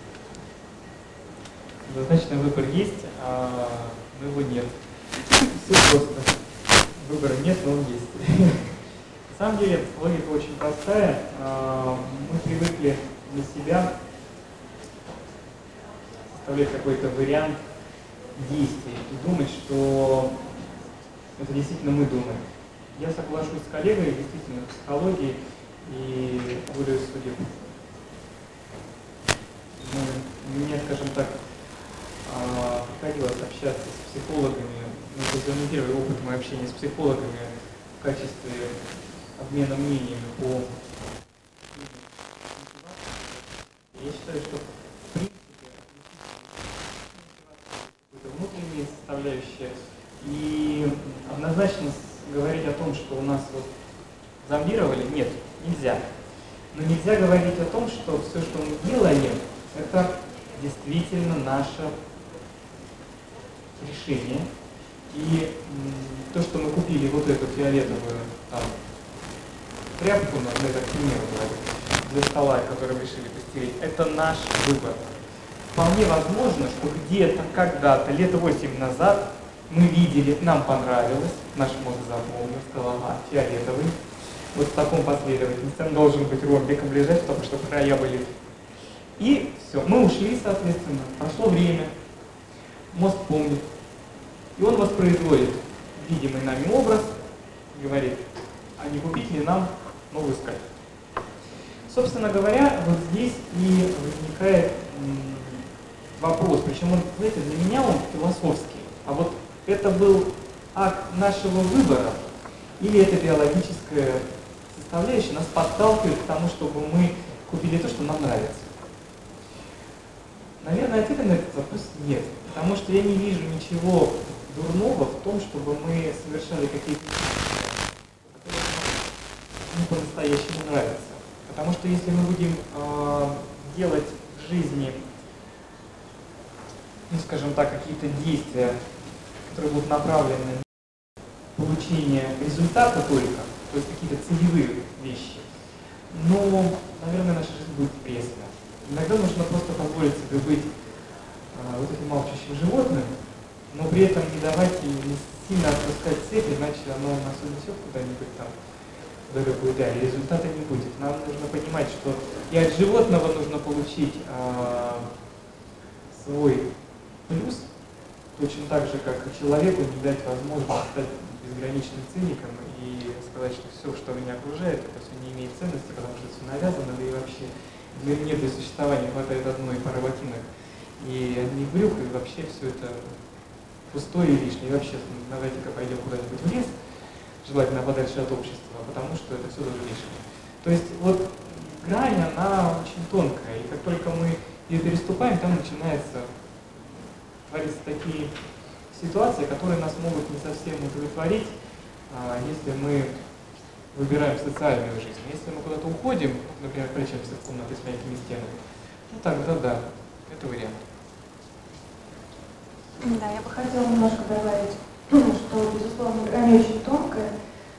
Однозначно выбор есть, а но его нет. Все просто. Выбора нет, но он есть. На самом деле логика очень простая. Мы привыкли для себя составлять какой-то вариант действий и думать, что это действительно мы думаем. Я соглашусь с коллегой, действительно, в психологии и волею судеб. Ну, мне, скажем так, приходилось общаться с психологами. Ну, это не первый опыт моего общения с психологами в качестве обмена мнениями по... Я считаю, что в принципе какая-то внутренняя составляющая. И однозначно говорить о том, что у нас вот зомбировали, нет, нельзя. Но нельзя говорить о том, что все, что мы делаем, это действительно наше решение. И то, что мы купили вот эту фиолетовую там, тряпку, мы так к примеру говорим, для стола, который мы решили постелить, это наш выбор. Вполне возможно, что где-то, когда-то, лет восемь назад, мы видели, нам понравилось, наш мозг запомнил, сказал, ага, фиолетовый. Вот в таком последовательности он должен быть ромбиком лежать, потому что края были. И все, мы ушли, соответственно, прошло время, мозг помнит. И он воспроизводит видимый нами образ, говорит, а не купить ли нам новую скаль? Собственно говоря, вот здесь и возникает вопрос, причем он, знаете, для меня он философский. А вот это был акт нашего выбора, или это биологическая составляющая нас подталкивает к тому, чтобы мы купили то, что нам нравится? Наверное, ответа на этот вопрос нет, потому что я не вижу ничего дурного в том, чтобы мы совершали какие-то вещи, которые нам по-настоящему нравятся. Потому что если мы будем э, делать в жизни, ну, скажем так, какие-то действия, которые будут направлены на получение результата только, то есть какие-то целевые вещи, но, наверное, наша жизнь будет пресная. Иногда нужно просто позволить себе быть э, вот этим молчащим животным, но при этом не давать и не сильно отпускать цепь, иначе оно нас унесет куда-нибудь там, в далекую даль, и результата не будет. Нам нужно понимать, что и от животного нужно получить э, свой плюс, точно так же, как и человеку не дать возможность стать безграничным циником и сказать, что все, что меня окружает, это все не имеет ценности, потому что все навязано, да и вообще для нет для существования хватает одной пары ботинок и одних брюк, и вообще все это пустое и лишнее. И вообще, давайте-ка пойдем куда-нибудь в лес, желательно подальше от общества, потому что это все тоже лишнее. То есть вот грань, она очень тонкая, и как только мы ее переступаем, там начинается твориться такие ситуации, которые нас могут не совсем удовлетворить, если мы выбираем социальную жизнь. Если мы куда-то уходим, например, прячемся в комнаты с мягкими стенами, ну тогда да, это вариант. Да, я бы хотела немножко добавить, что, безусловно, грань очень тонкая,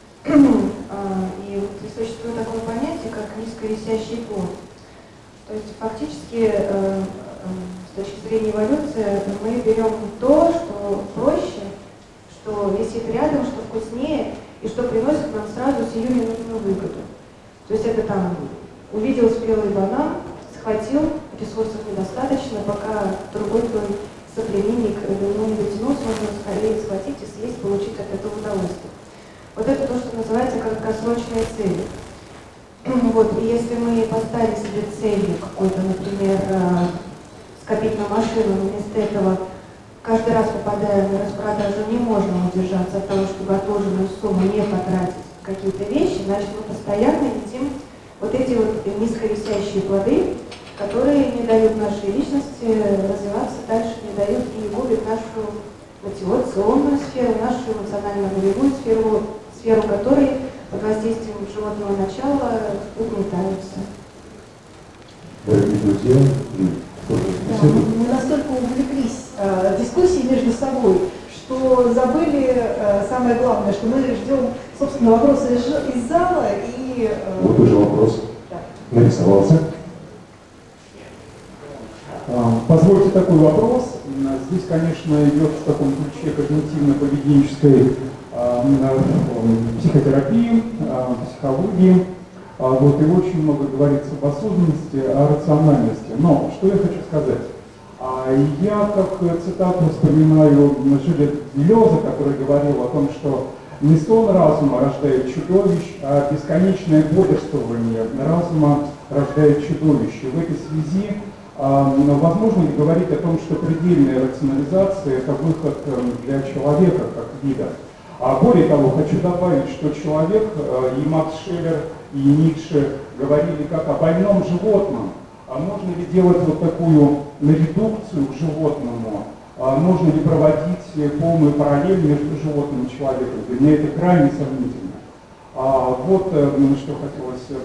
и вот существует такое понятие, как низковисящий плод. То есть фактически, с точки зрения эволюции, мы берем то, что проще, что висит рядом, что вкуснее, и что приносит нам сразу сиюминутную выгоду. То есть это там, увидел спелый банан, схватил, ресурсов недостаточно, пока другой твой соплеменник ну, не дотянулся, можно скорее схватить и съесть, получить от этого удовольствие. Вот это то, что называется краткосрочные цели. Вот, и если мы поставили себе целью какой-то, например, скопить на машину, но вместо этого каждый раз, попадая на распродажу, не можем удержаться от того, чтобы отложенную сумму не потратить какие-то вещи, значит, мы постоянно едим вот эти вот низковисящие плоды, которые не дают нашей личности развиваться дальше, не дают и губят нашу мотивационную сферу, нашу эмоционально-волевую сферу, сферу которой под воздействием животного начала угнетаются. Дорогие друзья, да, мы настолько увлеклись э, дискуссией между собой, что забыли э, самое главное, что мы ждем, собственно, вопросы из, из зала и... Э, вот уже вопрос да. нарисовался. Позвольте такой вопрос. Здесь, конечно, идет в таком ключе когнитивно-поведенческой психотерапии, психологии. Вот, и очень много говорится об осознанности, о рациональности. Но что я хочу сказать? Я как цитату вспоминаю Жилет Делеза, который говорил о том, что не сон разума рождает чудовищ, а бесконечное бодрствование разума рождает чудовище. В этой связи возможно ли говорить о том, что предельная рационализация – это выход для человека как вида? А более того, хочу добавить, что человек, и Макс Шеллер, и Ницше говорили как о больном животном. А можно ли делать вот такую редукцию к животному? А можно ли проводить полную параллель между животным и человеком? Для меня это крайне сомнительно. А вот что хотелось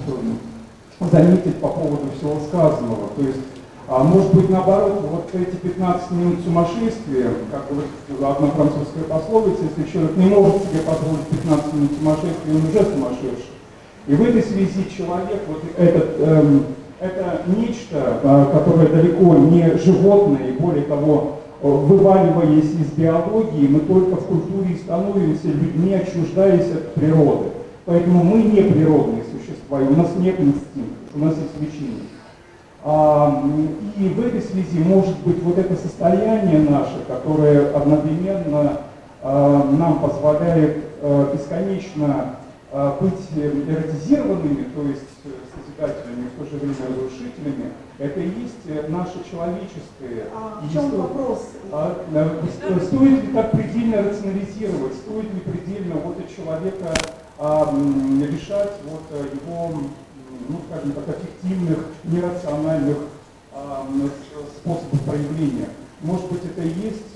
заметить по поводу всего сказанного. То есть, а может быть, наоборот, вот эти пятнадцать минут сумасшествия, как говорит одна французская пословица, если человек не может себе позволить пятнадцать минут сумасшествия, он уже сумасшедший. И в этой связи человек, вот этот, эм, это нечто, э, которое далеко не животное, и более того, вываливаясь из биологии, мы только в культуре и становимся людьми, отчуждаясь от природы. Поэтому мы не природные существа, и у нас нет инстинктов, у нас есть личность. А, и в этой связи может быть вот это состояние наше, которое одновременно а, нам позволяет а, бесконечно а, быть эротизированными, то есть созидателями, в то же время разрушителями, это и есть наше человеческое. А в чем вопрос? А, а, стоит ли так предельно рационализировать, стоит ли предельно вот от человека а, решать вот его, ну, скажем так, эффективных, нерациональных а, способов проявления. Может быть, это и есть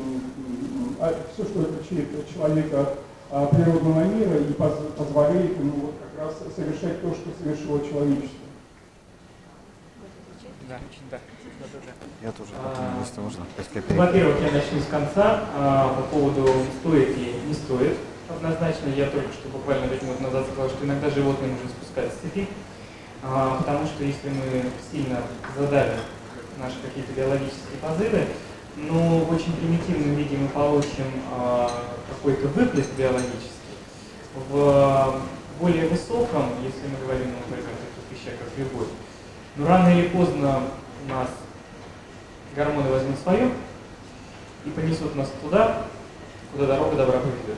а, все, что отличает человека от а, природного мира и поз позволяет ему вот как раз совершать то, что совершило человечество. Да, да. Я тоже, а, если можно. Во-первых, я начну с конца. А, по поводу стоит ли не стоит. Однозначно, я только что буквально пять минут назад сказал, что иногда животные нужно спускать с цепи, а, потому что если мы сильно задали наши какие-то биологические позывы, но в очень примитивном виде мы получим а, какой-то выплеск биологический. В более высоком, если мы говорим, например, о таких вещах, как любовь, но рано или поздно у нас гормоны возьмут свое и понесут нас туда, куда дорога добра поведет.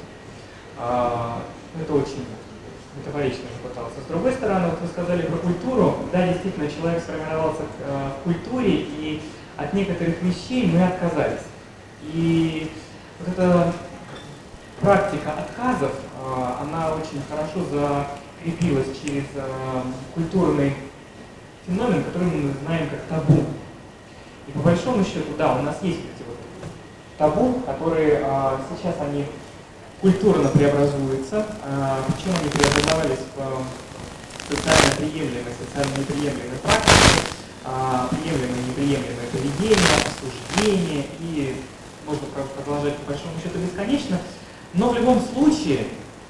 А, это очень метафорично попытался. С другой стороны, вот вы сказали про культуру. Да, действительно, человек сформировался а, в культуре, и от некоторых вещей мы отказались. И вот эта практика отказов, а, она очень хорошо закрепилась через а, культурный феномен, который мы знаем как табу. И по большому счету, да, у нас есть эти вот табу, которые а, сейчас они культурно преобразуются, а, причем они преобразовались в социально приемлемые, социально неприемлемые практики, а, приемлемые и неприемлемые поведения, осуждения, и можно продолжать по большому счету бесконечно, но в любом случае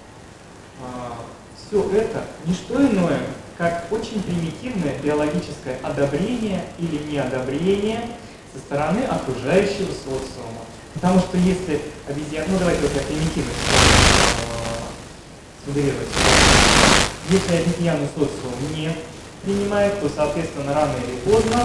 а, все это не что иное, как очень примитивное биологическое одобрение или неодобрение со стороны окружающего социума. Потому что если обезьяна, ну давайте вот я примитивно смоделировать. Если обезьяну социум не принимает, то, соответственно, рано или поздно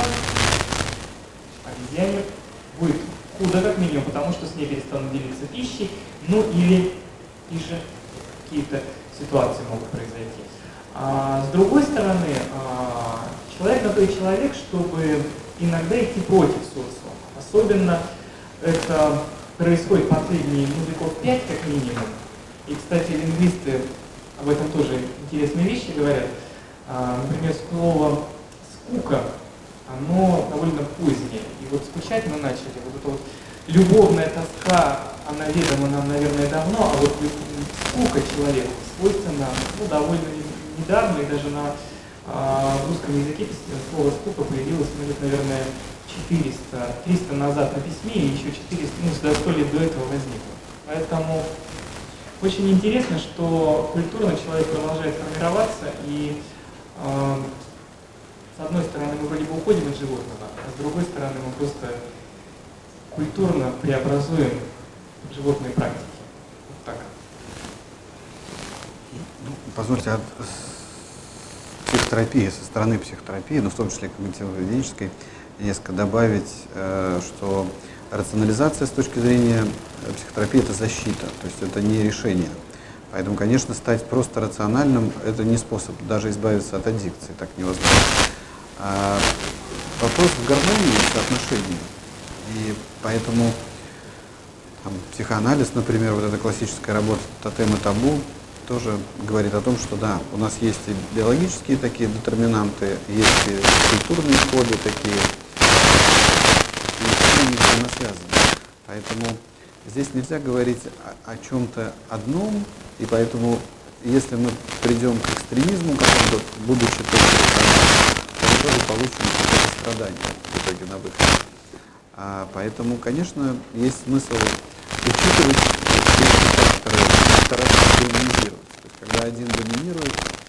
обезьяне будет худо как минимум, потому что с ней перестанут делиться пищей, ну или и же какие-то ситуации могут произойти. А с другой стороны, а, человек на то и человек, чтобы иногда идти против социума. Особенно это происходит последние ну, веков пять как минимум. И, кстати, лингвисты об этом тоже интересные вещи говорят. А, например, слово «скука», оно довольно позднее. И вот скучать мы начали. Вот эта вот любовная тоска, она ведома нам, наверное, давно, а вот скука человеку свойственна ну, довольно недавно, и даже на а, в русском языке слово «скука» появилось, ну, лет, наверное, четыреста, триста назад на письме, и еще четыреста, ну, за сто лет до этого возникло. Поэтому очень интересно, что культурно человек продолжает формироваться, и э, с одной стороны мы вроде бы уходим от животного, а с другой стороны мы просто культурно преобразуем животные практики. Вот так. Позвольте, от психотерапии, со стороны психотерапии, ну, в том числе когнитивно-поведенческой, несколько добавить, что рационализация с точки зрения психотерапии – это защита, то есть это не решение. Поэтому, конечно, стать просто рациональным – это не способ даже избавиться от аддикции, так невозможно. А вопрос в гармонии соотношения. И поэтому там, психоанализ, например, вот эта классическая работа «Тотем и табу», тоже говорит о том, что да, у нас есть и биологические такие детерминанты, есть и культурные коды такие, и все они взаимосвязаны. Поэтому здесь нельзя говорить о, о чем-то одном, и поэтому, если мы придем к экстремизму, какому-то, будучи только рациональным, то мы тоже получим какое-то страдание в итоге на выходе. А, поэтому, конечно, есть смысл учитывать все эти факторы, стараться гармонизировать. То есть, когда один доминирует,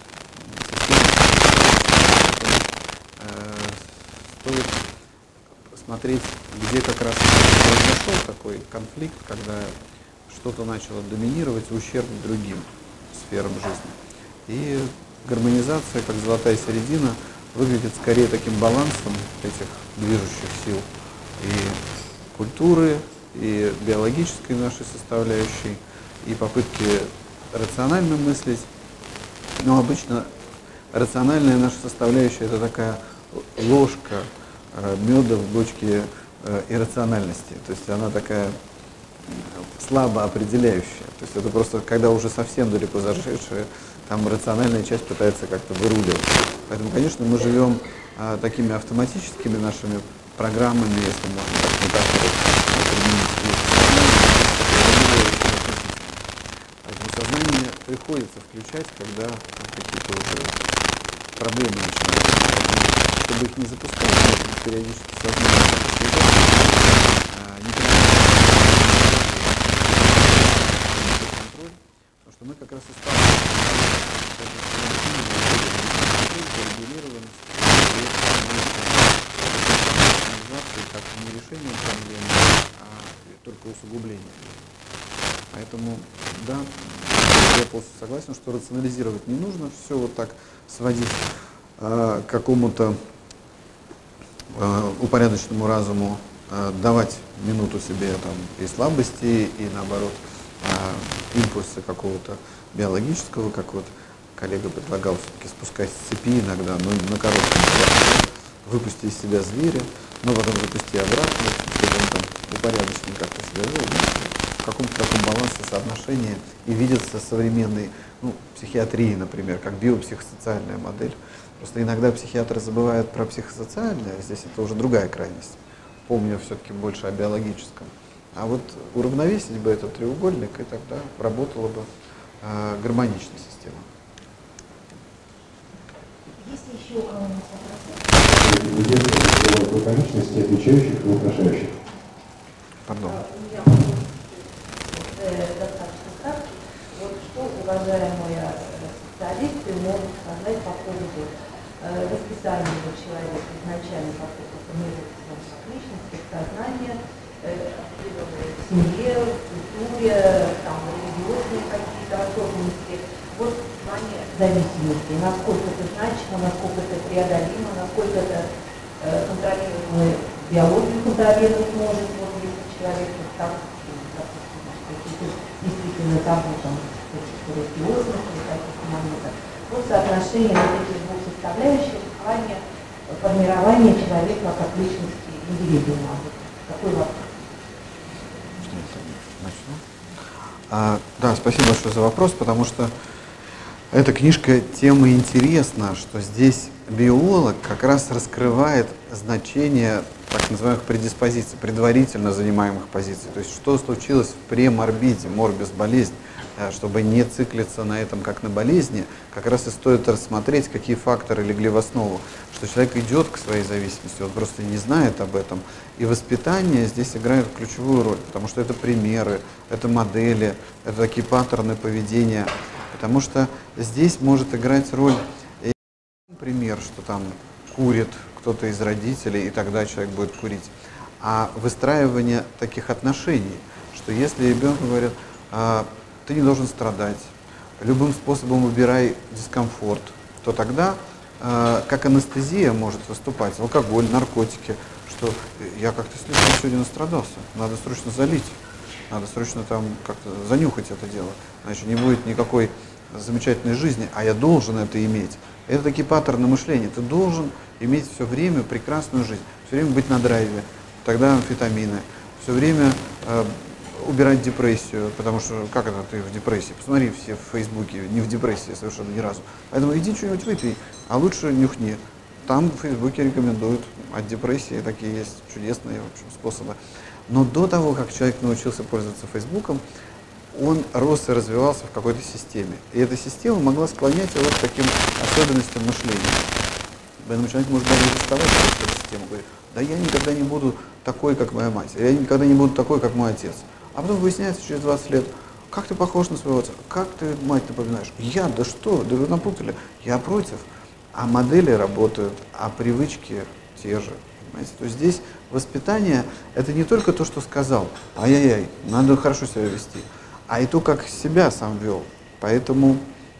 э, стоит смотреть, где как раз произошел такой конфликт, когда что-то начало доминировать в ущерб другим сферам жизни. И гармонизация, как золотая середина, выглядит скорее таким балансом этих движущих сил и культуры, и биологической нашей составляющей, и попытки рационально мыслить. Но обычно рациональная наша составляющая – это такая ложка меда в бочке иррациональности. То есть она такая слабо определяющая. То есть это просто, когда уже совсем далеко зашедшая, там рациональная часть пытается как-то выруливать. Поэтому, конечно, мы живем а, такими автоматическими нашими программами, если можно так метафору применить. Поэтому сознание приходится включать, когда какие-то уже проблемы начинаются. Чтобы их не запускать, нужно периодически сознание освежать, не контроль, потому что мы как раз и сталкиваемся как не решение проблемы, а только усугубление. Поэтому, да, я полностью согласен, что рационализировать не нужно, все вот так сводить э, к какому-то э, упорядоченному разуму, э, давать минуту себе там и слабости, и наоборот э, импульсы какого-то биологического, как вот коллега предлагал все-таки спускать с цепи иногда, но на коротком пути, выпусти из себя зверя, но потом запусти обратно, чтобы он там упорядоченно как-то себя вел, в каком-то таком балансе соотношения и видится современной, ну, психиатрии, например, как биопсихосоциальная модель. Просто иногда психиатры забывают про психосоциальное, а здесь это уже другая крайность, помню все-таки больше о биологическом. А вот уравновесить бы этот треугольник, и тогда работала бы э, гармоничная система. Есть ли еще у кого-нибудь вопросы? Лаконичности отвечающих и вопрошающих. Пардон. Я достаточно кратко. Вот что уважаемые специалисты могут сказать по поводу воспитания человека изначально, поскольку формируется как личность, как сознание, в семье, в культуре, там, религиозные какие-то особенности. Вот в плане зависимости, насколько это значимо, насколько это преодолимо, насколько это э, контролируемую биологию контролировать может, вот если человек вот, там, какие-то действительно табу, там, каких-то религиозных или каких-то моментов. Вот соотношение вот этих двух составляющих в плане формирования человека как личности индивидуума. Какой вопрос? А, да, спасибо большое за вопрос, потому что эта книжка тем и интересна, что здесь биолог как раз раскрывает значение так называемых предиспозиций, предварительно занимаемых позиций. То есть что случилось в преморбиде, морбис, болезнь, чтобы не циклиться на этом как на болезни, как раз и стоит рассмотреть, какие факторы легли в основу, что человек идет к своей зависимости, он просто не знает об этом. И воспитание здесь играет ключевую роль, потому что это примеры, это модели, это такие паттерны поведения, потому что здесь может играть роль пример, что там курит кто-то из родителей, и тогда человек будет курить, а выстраивание таких отношений, что если ребенку говорят, а, ты не должен страдать, любым способом убирай дискомфорт, то тогда э, как анестезия может выступать алкоголь, наркотики, что я как-то слишком сегодня настрадался, надо срочно залить, надо срочно там как-то занюхать это дело, иначе не будет никакой замечательной жизни, а я должен это иметь. Это такие паттерны мышления. Ты должен иметь все время прекрасную жизнь, все время быть на драйве, тогда амфетамины, все время э, убирать депрессию, потому что как это ты в депрессии? Посмотри все в Фейсбуке, не в депрессии совершенно ни разу. Поэтому иди что-нибудь выпей, а лучше нюхни. Там в Фейсбуке рекомендуют от депрессии, такие есть чудесные, в общем, способы. Но до того, как человек научился пользоваться Фейсбуком, он рос и развивался в какой-то системе. И эта система могла склонять его к таким особенностям мышления. Поэтому человек может даже заставать эту систему, говорит, да я никогда не буду такой, как моя мать, я никогда не буду такой, как мой отец. А потом выясняется через двадцать лет, как ты похож на своего отца, как ты мать напоминаешь. Я, да что, да вы напутали, я против. А модели работают, а привычки те же. Понимаете? То есть здесь воспитание – это не только то, что сказал, ай-яй-яй, надо хорошо себя вести, а и то, как себя сам вел. Поэтому,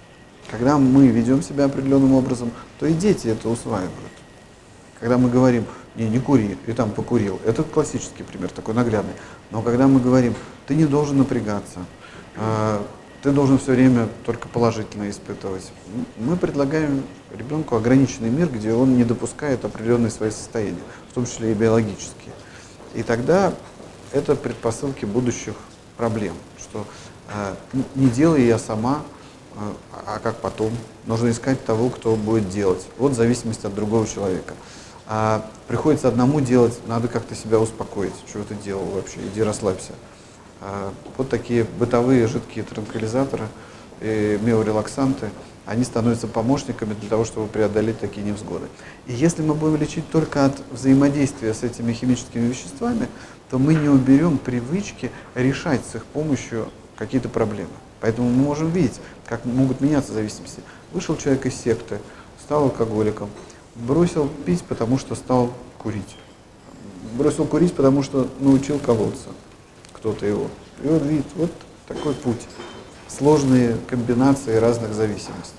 когда мы ведем себя определенным образом, то и дети это усваивают. Когда мы говорим, не, не кури, и там покурил, это классический пример, такой наглядный. Но когда мы говорим, ты не должен напрягаться, э, ты должен все время только положительно испытывать, мы предлагаем ребенку ограниченный мир, где он не допускает определенные свои состояния, в том числе и биологические. И тогда это предпосылки будущих проблем, что э, не делай я сама, э, а как потом. Нужно искать того, кто будет делать. Вот зависимость от другого человека. А приходится одному делать, надо как-то себя успокоить. Чего ты делал вообще? Иди расслабься. А вот такие бытовые жидкие транквилизаторы, и миорелаксанты, они становятся помощниками для того, чтобы преодолеть такие невзгоды. И если мы будем лечить только от взаимодействия с этими химическими веществами, то мы не уберем привычки решать с их помощью какие-то проблемы. Поэтому мы можем видеть, как могут меняться зависимости. Вышел человек из секты, стал алкоголиком, бросил пить, потому что стал курить. Бросил курить, потому что научил колоться кто-то его. И вот видит, вот такой путь. Сложные комбинации разных зависимостей.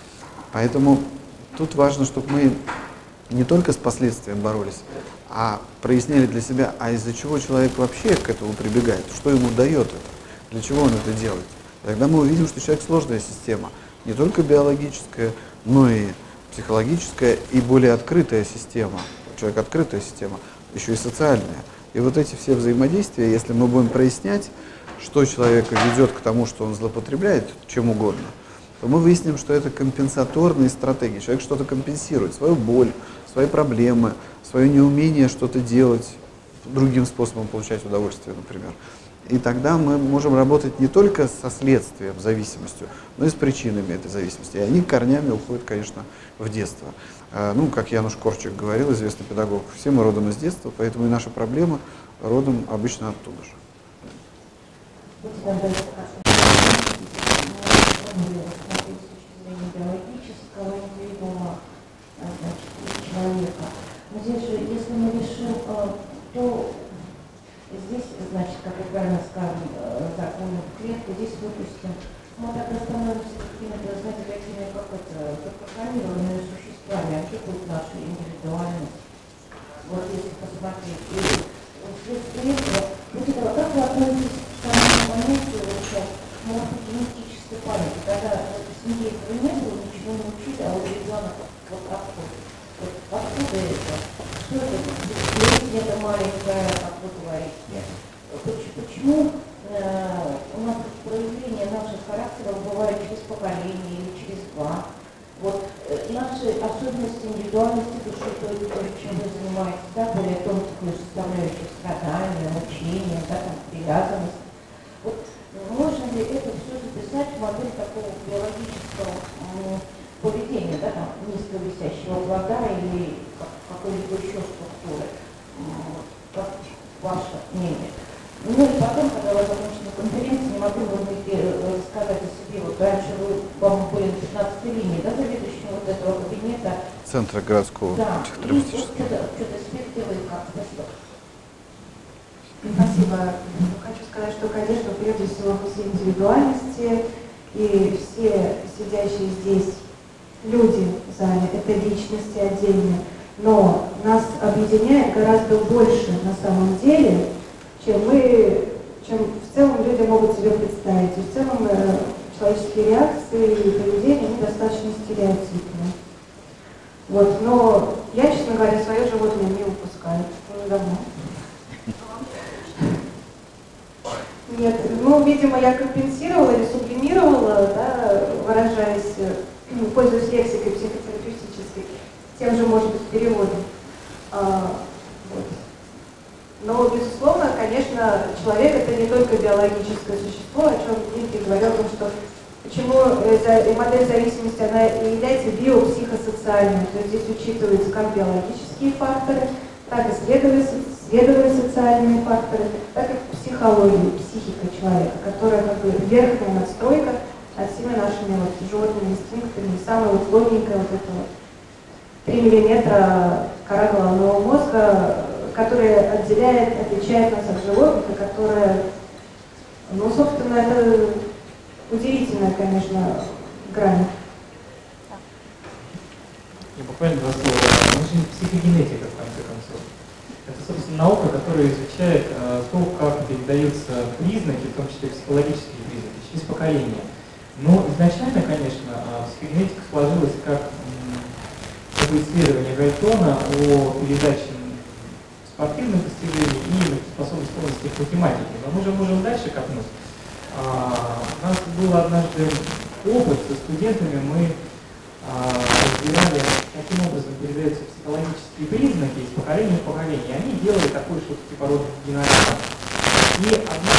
Поэтому тут важно, чтобы мы не только с последствием боролись, а проясняли для себя, а из-за чего человек вообще к этому прибегает, что ему дает это, для чего он это делает. Тогда мы увидим, что человек сложная система, не только биологическая, но и психологическая и более открытая система. Человек открытая система, еще и социальная. И вот эти все взаимодействия, если мы будем прояснять, что человека ведет к тому, что он злоупотребляет чем угодно, то мы выясним, что это компенсаторные стратегии. Человек что-то компенсирует, свою боль, свои проблемы, свое неумение что-то делать, другим способом получать удовольствие, например. И тогда мы можем работать не только со следствием, зависимостью, но и с причинами этой зависимости. И они корнями уходят, конечно, в детство. Ну, как Януш Корчик говорил, известный педагог, все мы родом из детства, поэтому и наша проблема родом обычно оттуда же. Биологического индивидуума, значит, человека. Но здесь же, если мы решим, то здесь, значит, как вы правильно сказали, законы в клетку, здесь выпустим. Мы тогда становимся какими-то, знаете, такими, как это, запрограммированными существами, а что будет наша индивидуальность? Вот если посмотреть. И вследствие этого, вот это, как вы относитесь к самому понятию, вот сейчас, может быть, генетической памяти, когда в семье этого не было, ничего не учили, а у ребенка вот откуда? Вот откуда это? Что это? Если это маленькая, как вы говорите, почему э, у нас проявление наших характеров бывает через поколение или через два? Вот э, наши особенности индивидуальности души, то, то, чем вы занимаетесь, да, более тонких составляющих страдания, мучения, да, там, привязанность. Вот, можно ли это все записать в модель такого биологического э, поведения, да, там, низковисящего плода или какой-либо еще структуры? Как ваше мнение? Ну и потом, когда вы закончили конференцию, не могу вам рассказать о себе. Вот раньше вы, вам были на пятнадцатой линии, да, заведующим вот этого кабинета? Центра городского да. психотерапевтического. И что-то, что-то спирт делает как? Спасибо. Спасибо. Хочу сказать, что, конечно, прежде всего мы все индивидуальности, и все сидящие здесь люди в зале, это личности отдельные, но нас объединяет гораздо больше на самом деле, чем мы, чем в целом люди могут себе представить. И в целом э, человеческие реакции и поведение, они достаточно стереотипны. Вот, но я, честно говоря, свое животное не выпускаю уже давно. Нет, ну, видимо, я компенсировала или сублимировала, да, выражаясь, пользуясь лексикой психотерапевтической, тем же, может быть, переводом. А, вот. Но, безусловно, конечно, человек — это не только биологическое существо, о чем Дмитрий говорил, о том, что почему модель зависимости, она является биопсихосоциальной, то есть здесь учитываются как биологические факторы, так и следовательно социальные факторы, так и психология, психика человека, которая как бы верхняя надстройка над всеми нашими вот животными инстинктами, и самая вот тоненькая вот эта вот три миллиметра кора головного мозга, которая отделяет, отличает нас от животных, и которая, ну, собственно, это удивительная, конечно, грань. И буквально два слова. Мы же психогенетика, в конце концов. Это, собственно, наука, которая изучает э, то, как передаются признаки, в том числе психологические признаки, через поколение. Но изначально, конечно, психогенетика сложилась как м, исследование Гальтона о передаче спортивных достижений и способности полностью к математике. Но мы же можем дальше копнуть. А, у нас был однажды опыт со студентами, мы а, разбирали, каким образом передаются психологические признаки из поколения в поколение. И они делали такую что-то типа рода генограмму. И одна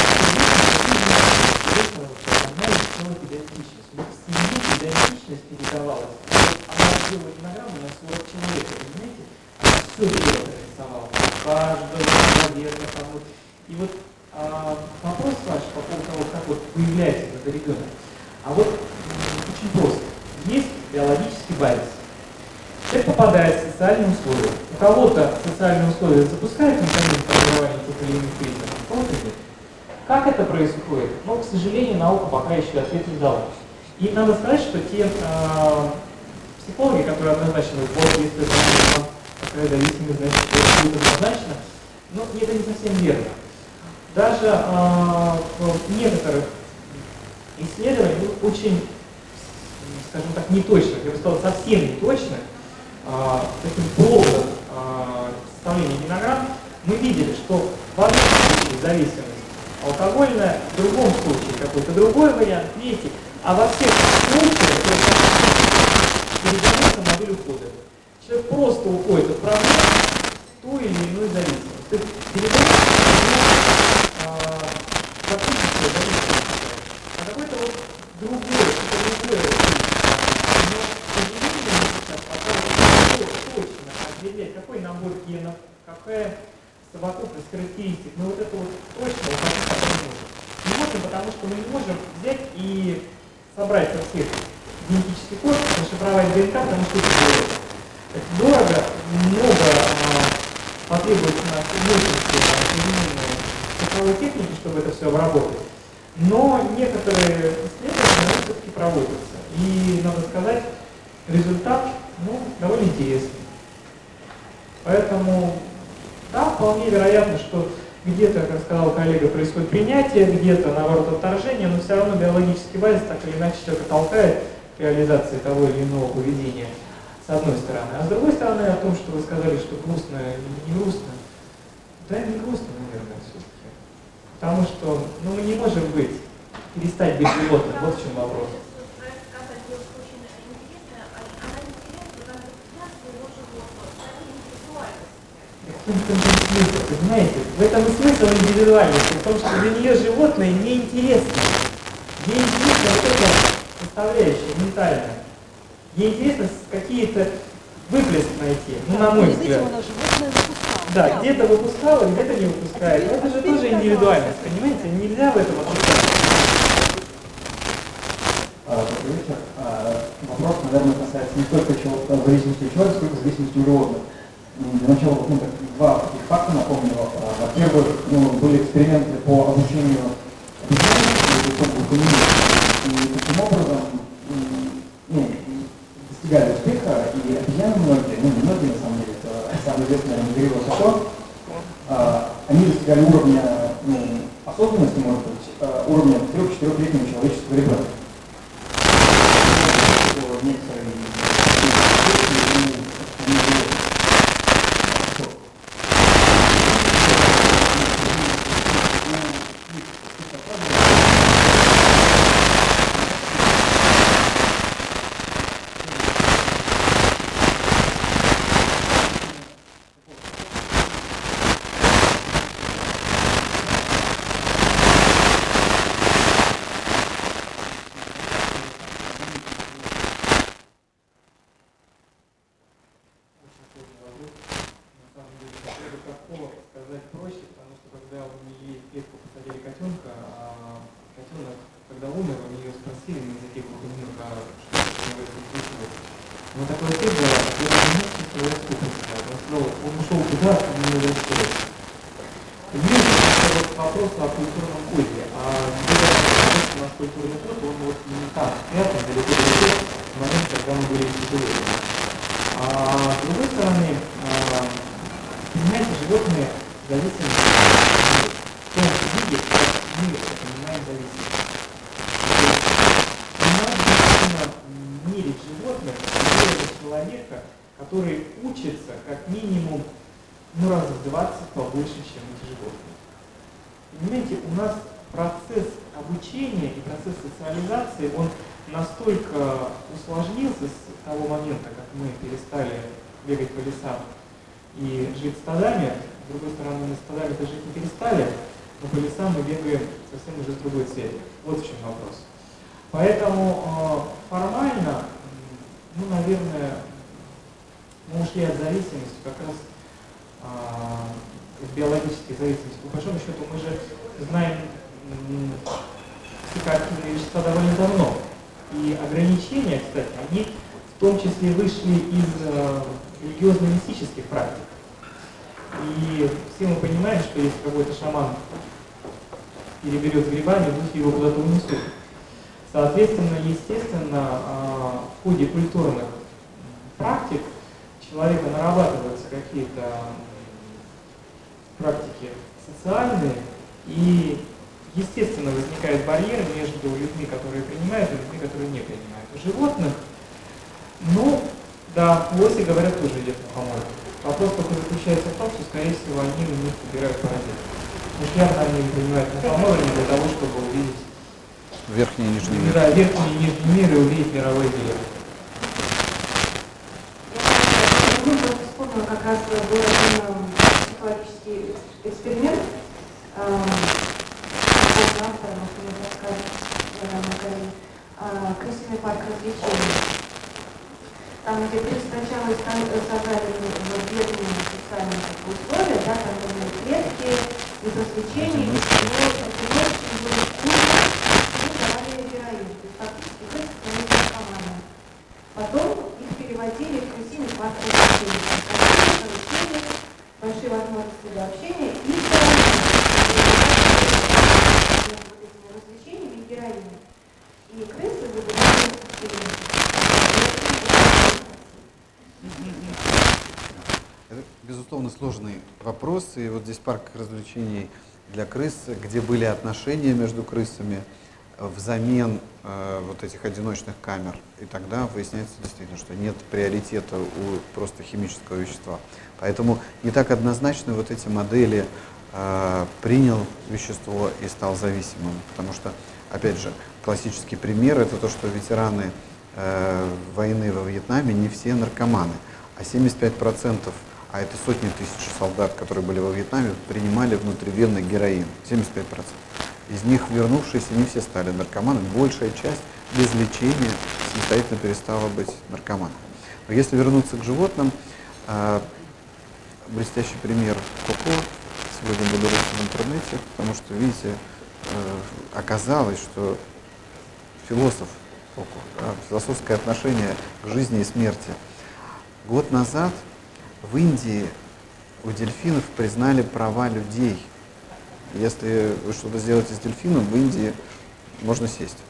из целых идентичность. Вот в семье идентичность передавалась. Она сделала генограмму на сорок человек, понимаете? Она все дело нарисовала. Каждого человека. И вот а, вопрос ваш по поводу того, как вот появляется этот ребенок. А вот очень просто. Есть биологический базис. Человек попадает в социальные условия. У кого-то социальные условия запускают механизм формирования тех или иных признаков, кого-то нет. Как это происходит? Ну, к сожалению, наука пока еще ответ не дала. И надо сказать, что те э, психологи, которые однозначно говорят, вот если это такая зависимость, значит, что будет однозначно, но это не совсем верно. Даже э, в некоторых исследованиях очень, скажем так, неточных, я бы сказал, совсем неточных, э, таким пробным э, составлением генограмм, мы видели, что в одном случае зависимость алкогольная, в другом случае какой-то другой вариант, третий, а во всех случаях передается модель ухода. Человек просто уходит от проблемы в ту или иную зависимость. То есть передается практически зависимость, а какой-то вот другой, какой-то другой но удивительно пока точно определять, какой набор генов, какая совокупность характеристик, мы вот это вот точно указать не можем. Не можем, потому что мы не можем взять и собрать со всех генетический код, расшифровать ДНК, потому что это дорого. Это дорого, много а, потребуется на мощности современной цифровой техники, чтобы это все обработать. Но некоторые исследования все-таки проводятся. И, надо сказать, результат ну, довольно интересный. Поэтому да, вполне вероятно, что где-то, как сказал коллега, происходит принятие, где-то, наоборот, отторжение, но все равно биологический базис так или иначе человека толкает к реализации того или иного поведения, с одной стороны. А с другой стороны, о том, что вы сказали, что грустно или не грустно, да, не грустно, наверное, все-таки. Потому что ну, мы не можем быть, перестать быть животным, вот в чем вопрос. В этом смысл, понимаете? В этом и смысл индивидуальности, в том, что для нее животное неинтересно. Ей интересна вот эта составляющая ментальная. Ей интересно какие-то выплеск найти, ну, на мой взгляд. Да, где-то выпускала, где-то не выпускает. Это же тоже индивидуальность, понимаете? Нельзя в этом отпускать. Добрый вечер. Вопрос, наверное, касается не только зависимости человека, сколько зависимости у животных. Для начала ну, так, два таких факта напомню. Во-первых, ну, были эксперименты по обучению обезьян, и таким образом ну, достигали успеха, и обезьяны многие, ну не многие на самом деле, это самый известный, наверное, Горилла Сато, а, они достигали уровня ну, осознанности, может быть, а, уровня трех-четырехлетнего человеческого ребенка. Некоторые который учится как минимум ну, раз в двадцать побольше, чем эти животные. Понимаете, у нас процесс обучения и процесс социализации, он настолько усложнился с того момента, как мы перестали бегать по лесам и жить стадами. С другой стороны, мы стадами-то жить не перестали, но по лесам мы бегаем совсем уже с другой целью. Вот в чем вопрос. Поэтому э, формально, ну, наверное, мы ушли от зависимости как раз э, от биологической зависимости. По большому счету мы же знаем э, психоактивные вещества довольно давно. И ограничения, кстати, они в том числе вышли из э, религиозно-мистических практик. И все мы понимаем, что если какой-то шаман переберет с грибами, духи его куда-то унесут. Соответственно, естественно, в ходе культурных практик человека нарабатываются какие-то практики социальные, и, естественно, возникает барьер между людьми, которые принимают, и людьми, которые не принимают. У животных, ну, да, лоси, говорят, тоже едят мухомор. Вопрос только заключается в том, что, скорее всего, они у них собирают паразиты. Уж явно они не принимают мухомор не для того, чтобы увидеть верхний и нижний мир. Да, верхний и нижний мир и увидеть мировой мир. Я просто вспомнила, как раз был один психологический эксперимент. Автор, можно сказать, крысиный парк развлечений. Там, где крыс сначала создали в бедные социальные условия, да, там были клетки, без развлечений, без всего, очень было вкусно, и давали героин. То есть фактически крысы становились наркоманами. Потом их переводили в крысиный парк развлечений. Развлечения, большие возможности для общения и развлечениями и героином. И крысы выбирали эксперимент. Это, безусловно, сложный вопрос, и вот здесь парк развлечений для крыс, где были отношения между крысами взамен э, вот этих одиночных камер, и тогда выясняется действительно, что нет приоритета у просто химического вещества. Поэтому не так однозначно вот эти модели э, принял вещество и стал зависимым, потому что, опять же, классический пример — это то, что ветераны э, войны во Вьетнаме не все наркоманы, а семьдесят пять процентов, а это сотни тысяч солдат, которые были во Вьетнаме, принимали внутривенно героин, семьдесят пять процентов. Из них вернувшиеся не все стали наркоманами, большая часть без лечения самостоятельно перестала быть наркоманом. Но если вернуться к животным, э, блестящий пример Коко, сегодня буду рыть в интернете, потому что, видите, э, оказалось, что философ Коко, да, философское отношение к жизни и смерти. Год назад в Индии у дельфинов признали права людей. Если вы что-то сделаете с дельфином, в Индии можно сесть.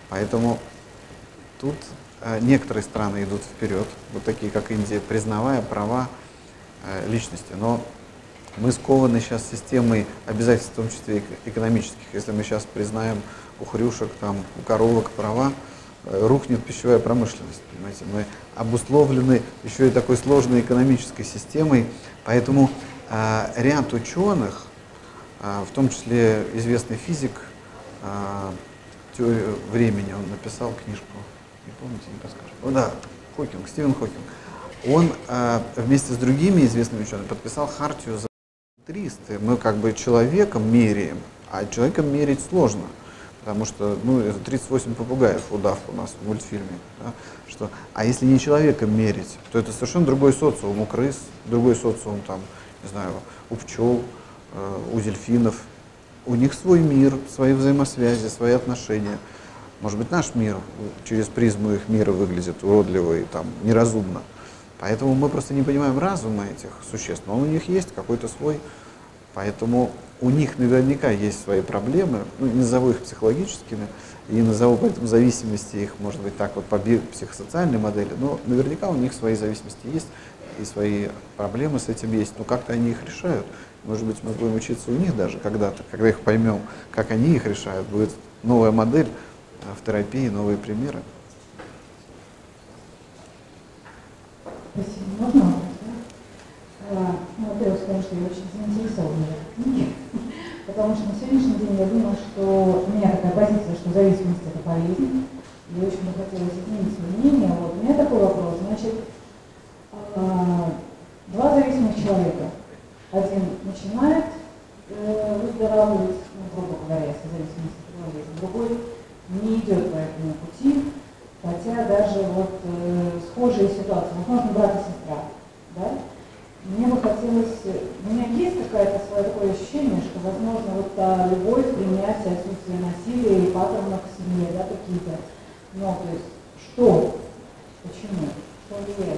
Поэтому тут э, некоторые страны идут вперед, вот такие как Индия, признавая права э, личности. Но мы скованы сейчас системой обязательств, в том числе и экономических. Если мы сейчас признаем у хрюшек, там, у коровок права, э, рухнет пищевая промышленность. Понимаете? Мы обусловлены еще и такой сложной экономической системой. Поэтому э, ряд ученых, э, в том числе известный физик, э, теорию времени, он написал книжку, не помните, не подскажу. О, да, Хокинг, Стивен Хокинг. Он э, вместе с другими известными учеными подписал хартию за триста. Мы как бы человеком меряем, а человеком мерить сложно, потому что, ну, это тридцать восемь попугаев, удав у нас в мультфильме. Да, что, а если не человеком мерить, то это совершенно другой социум у крыс, другой социум там, не знаю, у пчел, э, у дельфинов. У них свой мир, свои взаимосвязи, свои отношения. Может быть, наш мир через призму их мира выглядит уродливо и там, неразумно. Поэтому мы просто не понимаем разума этих существ, но он у них есть какой-то свой. Поэтому у них наверняка есть свои проблемы, ну, не назову их психологическими, и не назову поэтому зависимости их, может быть, так вот по психосоциальной модели, но наверняка у них свои зависимости есть, и свои проблемы с этим есть, но как-то они их решают. Может быть, мы будем учиться у них даже когда-то, когда их поймем, как они их решают, будет новая модель в терапии, новые примеры. Спасибо. Можно вопрос, да? Ну, во-первых, скажу, что я очень заинтересована в этой книге, потому что на сегодняшний день я думаю, что у меня такая позиция, что зависимость – это болезнь, и очень бы хотелось изменить свое мнение. Вот. У меня такой вопрос. Значит, два зависимых человека. Один начинает э, выздоравливать, ну, грубо говоря, если зависимость от болезни, другой не идет по этому пути, хотя даже вот э, схожие ситуации, возможно, брат и сестра, да? Мне бы хотелось, у меня есть какое-то свое такое ощущение, что, возможно, вот та любовь, принятие, отсутствие насилия и паттернов в семье, да, какие-то, ну, то есть, что, почему, что влияет,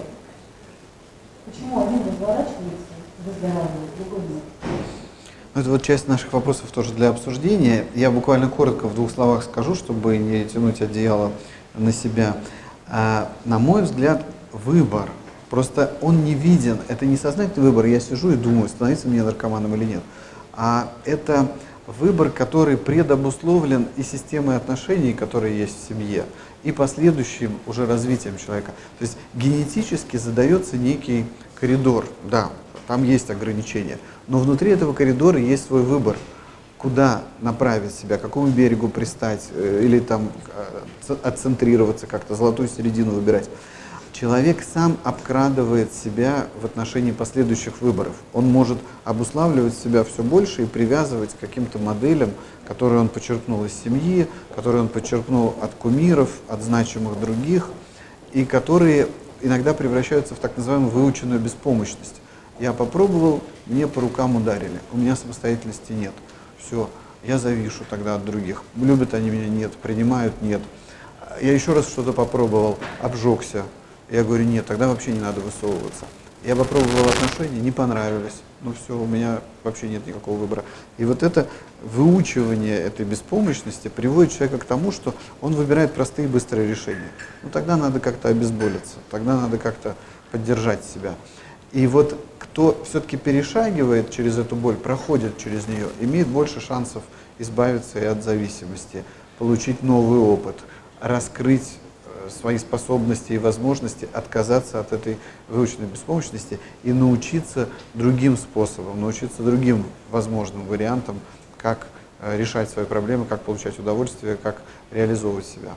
почему один разворачивается, выздоравливает, другой нет. Ну, это вот часть наших вопросов тоже для обсуждения. Я буквально коротко в двух словах скажу, чтобы не тянуть одеяло на себя. А, на мой взгляд, выбор, просто он не виден. Это не сознательный выбор, я сижу и думаю, становиться мне наркоманом или нет. А это выбор, который предобусловлен и системой отношений, которые есть в семье, и последующим уже развитием человека. То есть генетически задается некий коридор, да, там есть ограничения, но внутри этого коридора есть свой выбор, куда направить себя, к какому берегу пристать, или там отцентрироваться как-то, золотую середину выбирать. Человек сам обкрадывает себя в отношении последующих выборов. Он может обуславливать себя все больше и привязывать к каким-то моделям, которые он почерпнул из семьи, которые он почерпнул от кумиров, от значимых других, и которые иногда превращаются в так называемую выученную беспомощность. Я попробовал, мне по рукам ударили, у меня самостоятельности нет. Все, я завишу тогда от других. Любят они меня? Нет. Принимают? Нет. Я еще раз что-то попробовал, обжегся. Я говорю, нет, тогда вообще не надо высовываться. Я попробовал отношения, не понравились. Ну все, у меня вообще нет никакого выбора. И вот это выучивание этой беспомощности приводит человека к тому, что он выбирает простые и быстрые решения. Ну тогда надо как-то обезболиться, тогда надо как-то поддержать себя. И вот кто все-таки перешагивает через эту боль, проходит через нее, имеет больше шансов избавиться и от зависимости, получить новый опыт, раскрыть свои способности и возможности, отказаться от этой выученной беспомощности и научиться другим способам, научиться другим возможным вариантам, как решать свои проблемы, как получать удовольствие, как реализовывать себя.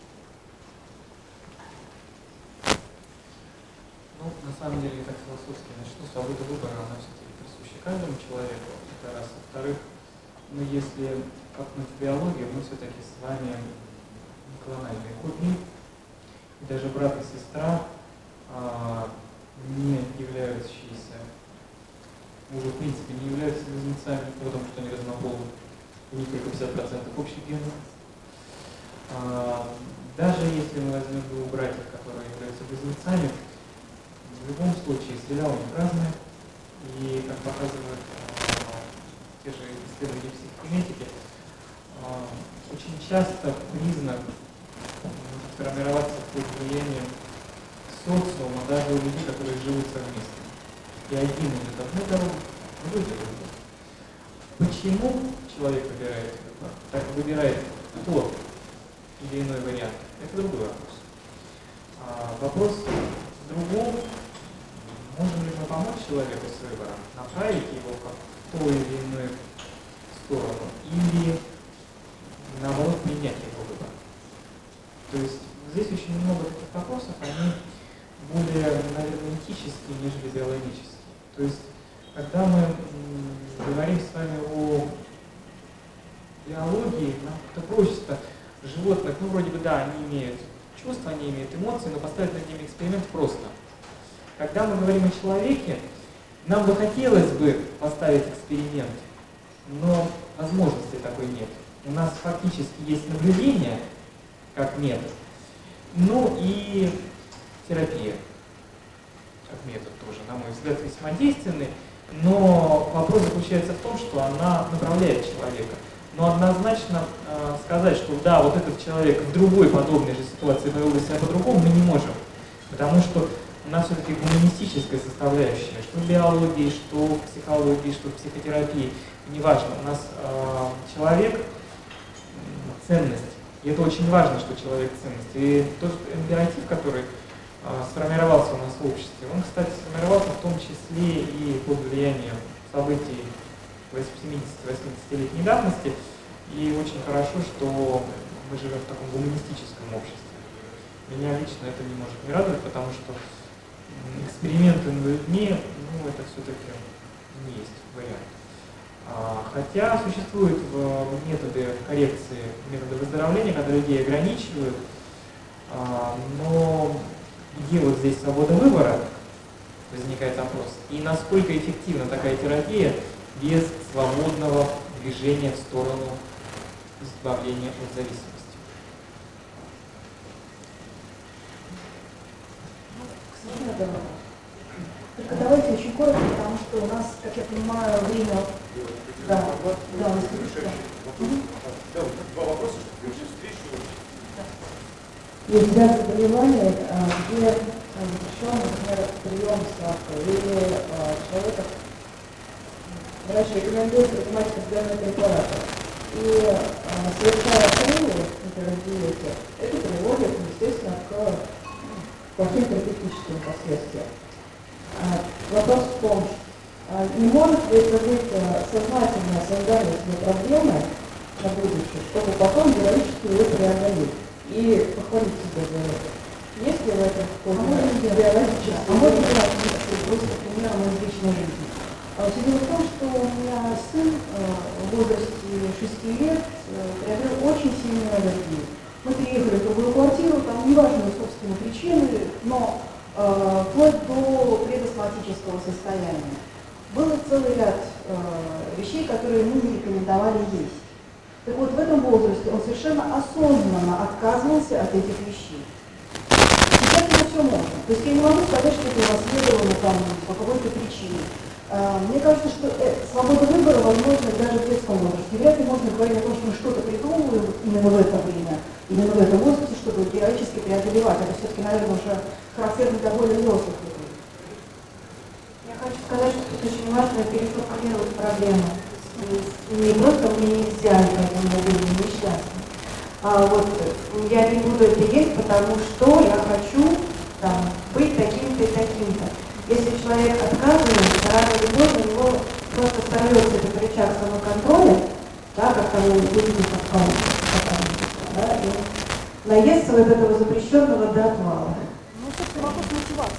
Ну, на самом деле, так философски начну, свобода выбора, она все-таки присуща каждому человеку, это раз. Во-вторых, ну, если копнуть в биологию, мы все-таки с вами клональные копии, и даже брат и сестра а, не являющиеся, уже в принципе не являются близнецами, потому что они разнополы, у них только пятьдесят процентов общих генов. А, даже если мы возьмем двух братьев, которые являются близнецами, в любом случае среда у них разная, и, как показывают а, те же исследования психогенетики, а, очень часто признак сформироваться под влиянием социума, даже у людей, которые живут совместно. И один идет одну дорогу, другой идет другую. Почему человек выбирает так выбирает тот или иной вариант? Это другой вопрос. А вопрос в другом. Можем ли мы помочь человеку с выбором, направить его в ту или иную сторону, или наоборот принять его выбор? То есть здесь очень много таких вопросов, они более, наверное, этические, нежели биологические. То есть, когда мы говорим с вами о биологии, нам как-то проще животных, ну вроде бы да, они имеют чувства, они имеют эмоции, но поставить над ними эксперимент просто. Когда мы говорим о человеке, нам бы хотелось бы поставить эксперимент, но возможности такой нет. У нас фактически есть наблюдение, как метод, ну и терапия, как метод тоже, на мой взгляд, весьма действенный, но вопрос заключается в том, что она направляет человека. Но однозначно э, сказать, что да, вот этот человек в другой подобной же ситуации повел бы себя по-другому, мы не можем. Потому что у нас все-таки гуманистическая составляющая, что в биологии, что в психологии, что в психотерапии, неважно. У нас э, человек – ценность. И это очень важно, что человек – ценность. И тот императив, который э, сформировался у нас в обществе, он, кстати, сформировался в том числе и под влиянием событий семидесяти-восьмидесятилетней давности. И очень хорошо, что мы живем в таком гуманистическом обществе. Меня лично это не может не радовать, потому что эксперименты над людьми, ну, это все-таки не есть вариант. А, хотя существуют методы коррекции, методы выздоровления, когда людей ограничивают, а, но где вот здесь свобода выбора, возникает вопрос, и насколько эффективна такая терапия без свободного движения в сторону избавления от зависимости. Только давайте очень коротко, потому что у нас, как я понимаю, время... Да, вот, да, у нас Да, два вопроса, чтобы завершить встречу. Есть ряд заболеваний, где запрещен, например, прием сладкого, или человека, врач рекомендует принимать определенные препараты. И совершая отрывы, например, в диете, это приводит, естественно, к плохим терапевтическим последствиям. Вопрос в том, не может ли это быть сознательное создание себе проблемы на будущее, чтобы потом героически ее преодолеть и похвалить себя за это? Есть ли в этом какой-то биологический? А можно биологический, просто примером из личной жизни. Дело в том, что у меня сын в возрасте шести лет приобрел очень сильную аллергию. Мы переехали в другую квартиру, там неважные собственные причины, но э, вплоть до предастматического состояния. Был целый ряд э, вещей, которые мы не рекомендовали есть. Так вот, в этом возрасте он совершенно осознанно отказывался от этих вещей. Сейчас это все можно. То есть я не могу сказать, что это унаследовано там по какой-то причине. Мне кажется, что свобода выбора возможна даже в детском возрасте. Вряд ли можно говорить о том, что мы что-то придумываем именно в это время, именно в этом возрасте, чтобы героически преодолевать. Это все-таки, наверное, уже характерно для более взрослых людей. Я хочу сказать, что тут очень важно переформулировать проблему. Не просто мне нельзя, поэтому я буду несчастна. А вот я не буду это есть, потому что я хочу там, быть таким-то и таким-то. Если человек отказывается, рано или поздно у него просто становится этот рычаг самоконтроля, да, как того увидели как да, и наестся вот этого запрещенного до отвала. Ну, собственно, вопрос мотивации.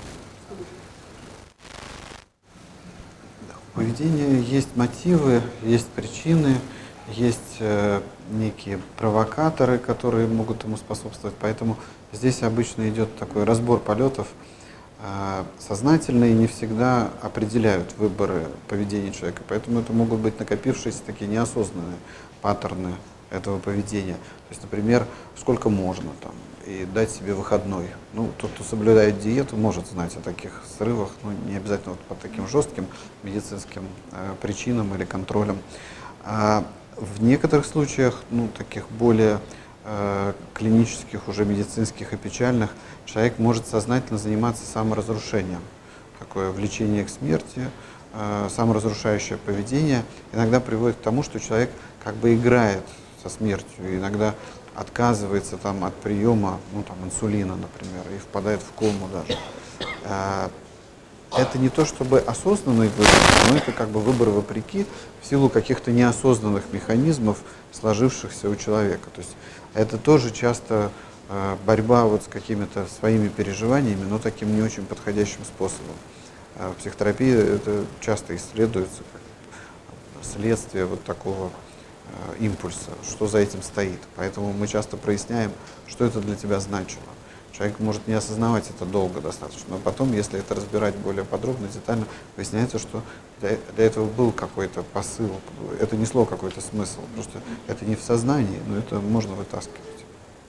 У поведения есть мотивы, есть причины, есть э, некие провокаторы, которые могут ему способствовать. Поэтому здесь обычно идет такой разбор полетов. Сознательные не всегда определяют выборы поведения человека, поэтому это могут быть накопившиеся такие неосознанные паттерны этого поведения. То есть, например, сколько можно там, и дать себе выходной. Ну, тот, кто соблюдает диету, может знать о таких срывах, ну, не обязательно вот по таким жестким медицинским э, причинам или контролям. А в некоторых случаях, ну, таких более э, клинических, уже медицинских и печальных, человек может сознательно заниматься саморазрушением. Такое влечение к смерти, э, саморазрушающее поведение иногда приводит к тому, что человек как бы играет со смертью, иногда отказывается там, от приема ну, там, инсулина, например, и впадает в кому даже. Э, это не то чтобы осознанный выбор, но это как бы выбор вопреки в силу каких-то неосознанных механизмов, сложившихся у человека. То есть это тоже часто э, борьба вот с какими-то своими переживаниями, но таким не очень подходящим способом. Э, в психотерапии это часто исследуется как следствие вот такого э, импульса, что за этим стоит. Поэтому мы часто проясняем, что это для тебя значило. Человек может не осознавать это долго достаточно, но потом, если это разбирать более подробно, детально, выясняется, что для, для этого был какой-то посыл, это несло какой-то смысл, просто это не в сознании, но это можно вытаскивать.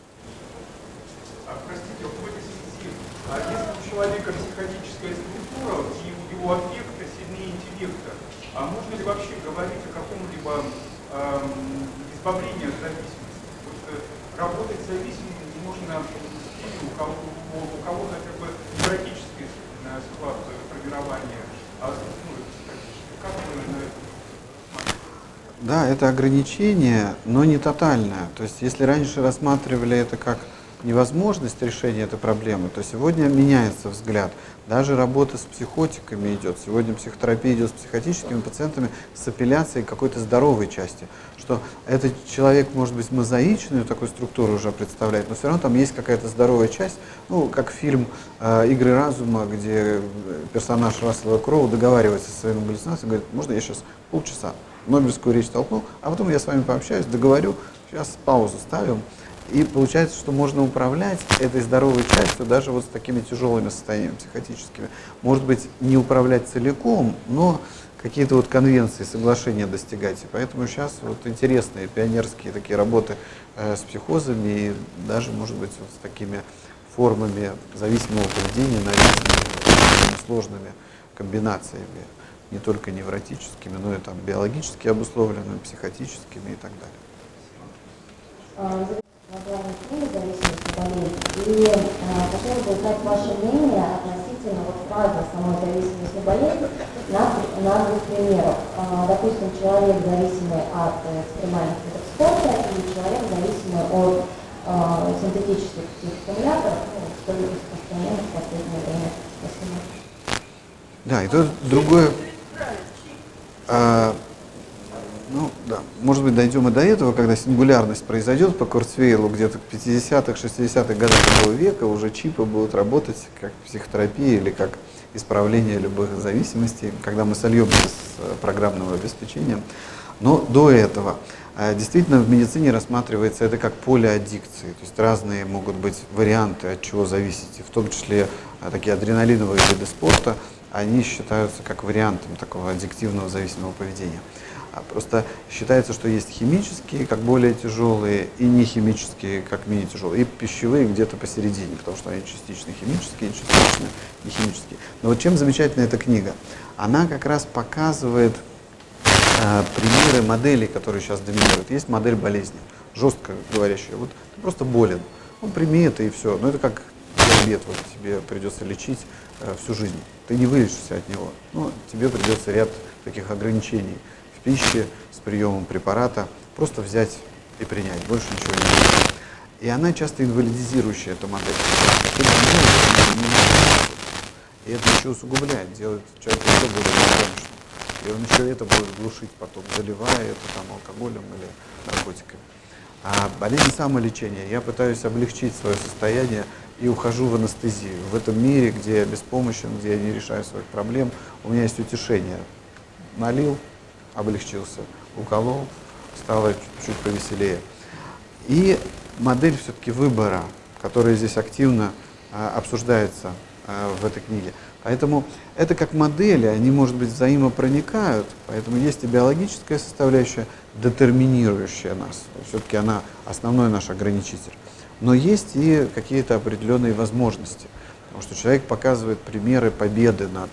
А, простите, в этой связи, а если у человека психотическая структура и у его аффекта сильнее интеллекта, а можно ли вообще говорить о каком-либо эм, избавлении от зависимости? Вот, э, работать с зависимым можно у кого, у кого хотя бы эротический склад формирования, а ну, как вы на это смотрите? Да, это ограничение, но не тотальное. То есть, если раньше рассматривали это как невозможность решения этой проблемы, то сегодня меняется взгляд. Даже работа с психотиками идет. Сегодня психотерапия идет с психотическими пациентами с апелляцией к какой-то здоровой части. Что этот человек, может быть, мозаичную такую структуру уже представляет, но все равно там есть какая-то здоровая часть. Ну, как фильм э, «Игры разума», где персонаж Рассела Кроу договаривается со своим галлюцинацией, говорит: можно я сейчас полчаса нобелевскую речь толкну, а потом я с вами пообщаюсь, договорю, сейчас паузу ставим. И получается, что можно управлять этой здоровой частью даже вот с такими тяжелыми состояниями психотическими. Может быть, не управлять целиком, но какие-то вот конвенции, соглашения достигать. И поэтому сейчас вот интересные пионерские такие работы э, с психозами и даже, может быть, вот с такими формами зависимого поведения, навязанными, сложными комбинациями, не только невротическими, но и там биологически обусловленными, психотическими и так далее. Название книги «Зависимость и болезнь». И э, хотела бы узнать ваше мнение относительно вот фразы самой зависимости и болезни на, на двух примерах. Э, допустим, человек, зависимый от экстремальных видов спорта, и человек, зависимый от э, синтетических психостимуляторов, ну, столь распространенных в последнее время. Спасибо. Да, и тут другое. А, Ну, да. Может быть, дойдем и до этого, когда сингулярность произойдет по Курцвейлу где-то к пятидесятых, шестидесятых годах этого века, уже чипы будут работать как психотерапия или как исправление любых зависимостей, когда мы сольемся с программным обеспечением. Но до этого действительно в медицине рассматривается это как поле аддикции, то есть разные могут быть варианты, от чего зависеть, в том числе такие адреналиновые виды спорта, они считаются как вариантом такого аддиктивного зависимого поведения. Просто считается, что есть химические, как более тяжелые, и нехимические, как менее тяжелые, и пищевые где-то посередине, потому что они частично химические, частично нехимические. Но вот чем замечательна эта книга? Она как раз показывает э, примеры моделей, которые сейчас доминируют. Есть модель болезни, жестко говорящая, вот ты просто болен, ну прими это и все. Но это как диабет, вот тебе придется лечить э, всю жизнь, ты не вылечишься от него, но тебе придется ряд таких ограничений в пище, с приемом препарата, просто взять и принять, больше ничего не будет. И она часто инвалидизирующая, эта модель. И это еще усугубляет, делает человека еще более беспомощным. И он еще это будет глушить потом, заливая это там алкоголем или наркотиками. А болезнь самолечения, я пытаюсь облегчить свое состояние и ухожу в анестезию. В этом мире, где я беспомощен, где я не решаю своих проблем, у меня есть утешение. Налил, облегчился, уколол, стало чуть-чуть повеселее. И модель все-таки выбора, которая здесь активно а, обсуждается а, в этой книге. Поэтому это как модели, они, может быть, взаимопроникают, поэтому есть и биологическая составляющая, детерминирующая нас. Все-таки она основной наш ограничитель. Но есть и какие-то определенные возможности, потому что человек показывает примеры победы над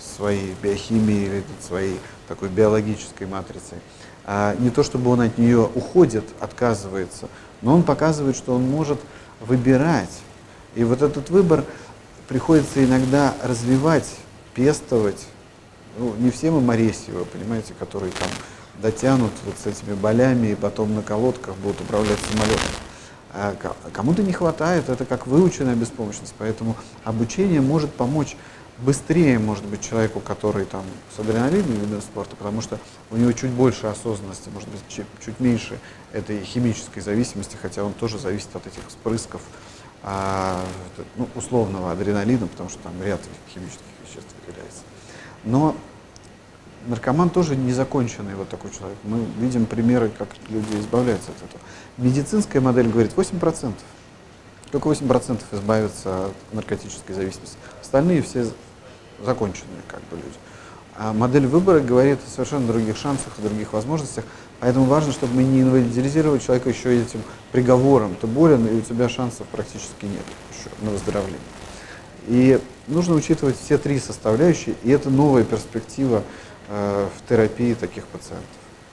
своей биохимией или своей такой биологической матрицей. А не то, чтобы он от нее уходит, отказывается, но он показывает, что он может выбирать. И вот этот выбор приходится иногда развивать, пестовать. Ну, не все мы Моресьевы, понимаете, которые там дотянут вот с этими болями и потом на колодках будут управлять самолетом. А кому-то не хватает, это как выученная беспомощность, поэтому обучение может помочь быстрее, может быть, человеку, который там с адреналином видом спорта, потому что у него чуть больше осознанности, может быть, чуть, чуть меньше этой химической зависимости, хотя он тоже зависит от этих вспрысков а, ну, условного адреналина, потому что там ряд химических веществ выделяется. Но наркоман тоже незаконченный вот такой человек. Мы видим примеры, как люди избавляются от этого. Медицинская модель говорит восемь процентов. Только восемь процентов избавятся от наркотической зависимости. Остальные все законченные как бы люди. А модель выбора говорит о совершенно других шансах и других возможностях. Поэтому важно, чтобы мы не инвалидизировали человека еще этим приговором. Ты болен, и у тебя шансов практически нет еще на выздоровление. И нужно учитывать все три составляющие, и это новая перспектива э, в терапии таких пациентов.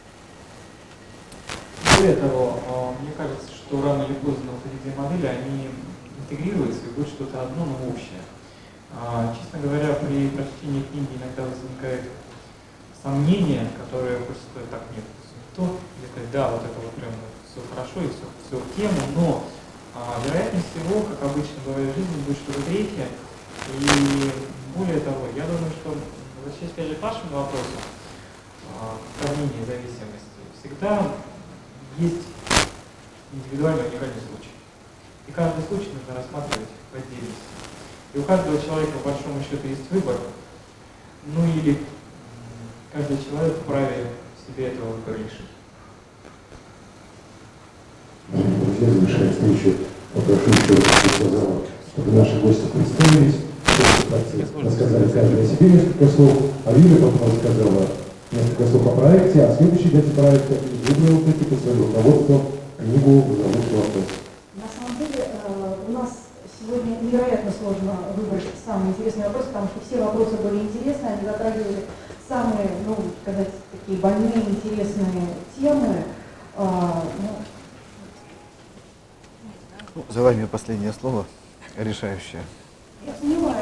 Более того, мне кажется, что рано или поздно вот эти две модели, они интегрируются и будет что-то одно, но общее. Честно говоря, при прочтении книги иногда возникает сомнение, которое хочется сказать, так, нет, то, или сказать, да, вот это вот прям все хорошо и все, все в тему, но а, вероятнее всего, как обычно бывает в жизни, будет что-то третье. И более того, я думаю, что, возвращаясь опять же к вашему вопросу, а, сравнение зависимости, всегда есть индивидуальный уникальный случай. И каждый случай нужно рассматривать в отдельности. И у каждого человека, по большому счету, есть выбор, ну или каждый человек вправе себе этого выбора лишить. Друзья, завершая встречу, попрошу еще раз, чтобы наши гости представились, рассказали каждый о себе несколько слов, а Юля потом рассказала несколько слов о проекте, а следующий день проекта выбрал таки по своему руководству книгу «Зовут вопрос». На самом деле у нас сегодня невероятно сложно выбрать самый интересный вопрос, потому что все вопросы были интересны, они затрагивали самые, ну, сказать, такие больные, интересные темы. А, ну, Ну, за вами последнее слово, решающее. я понимаю,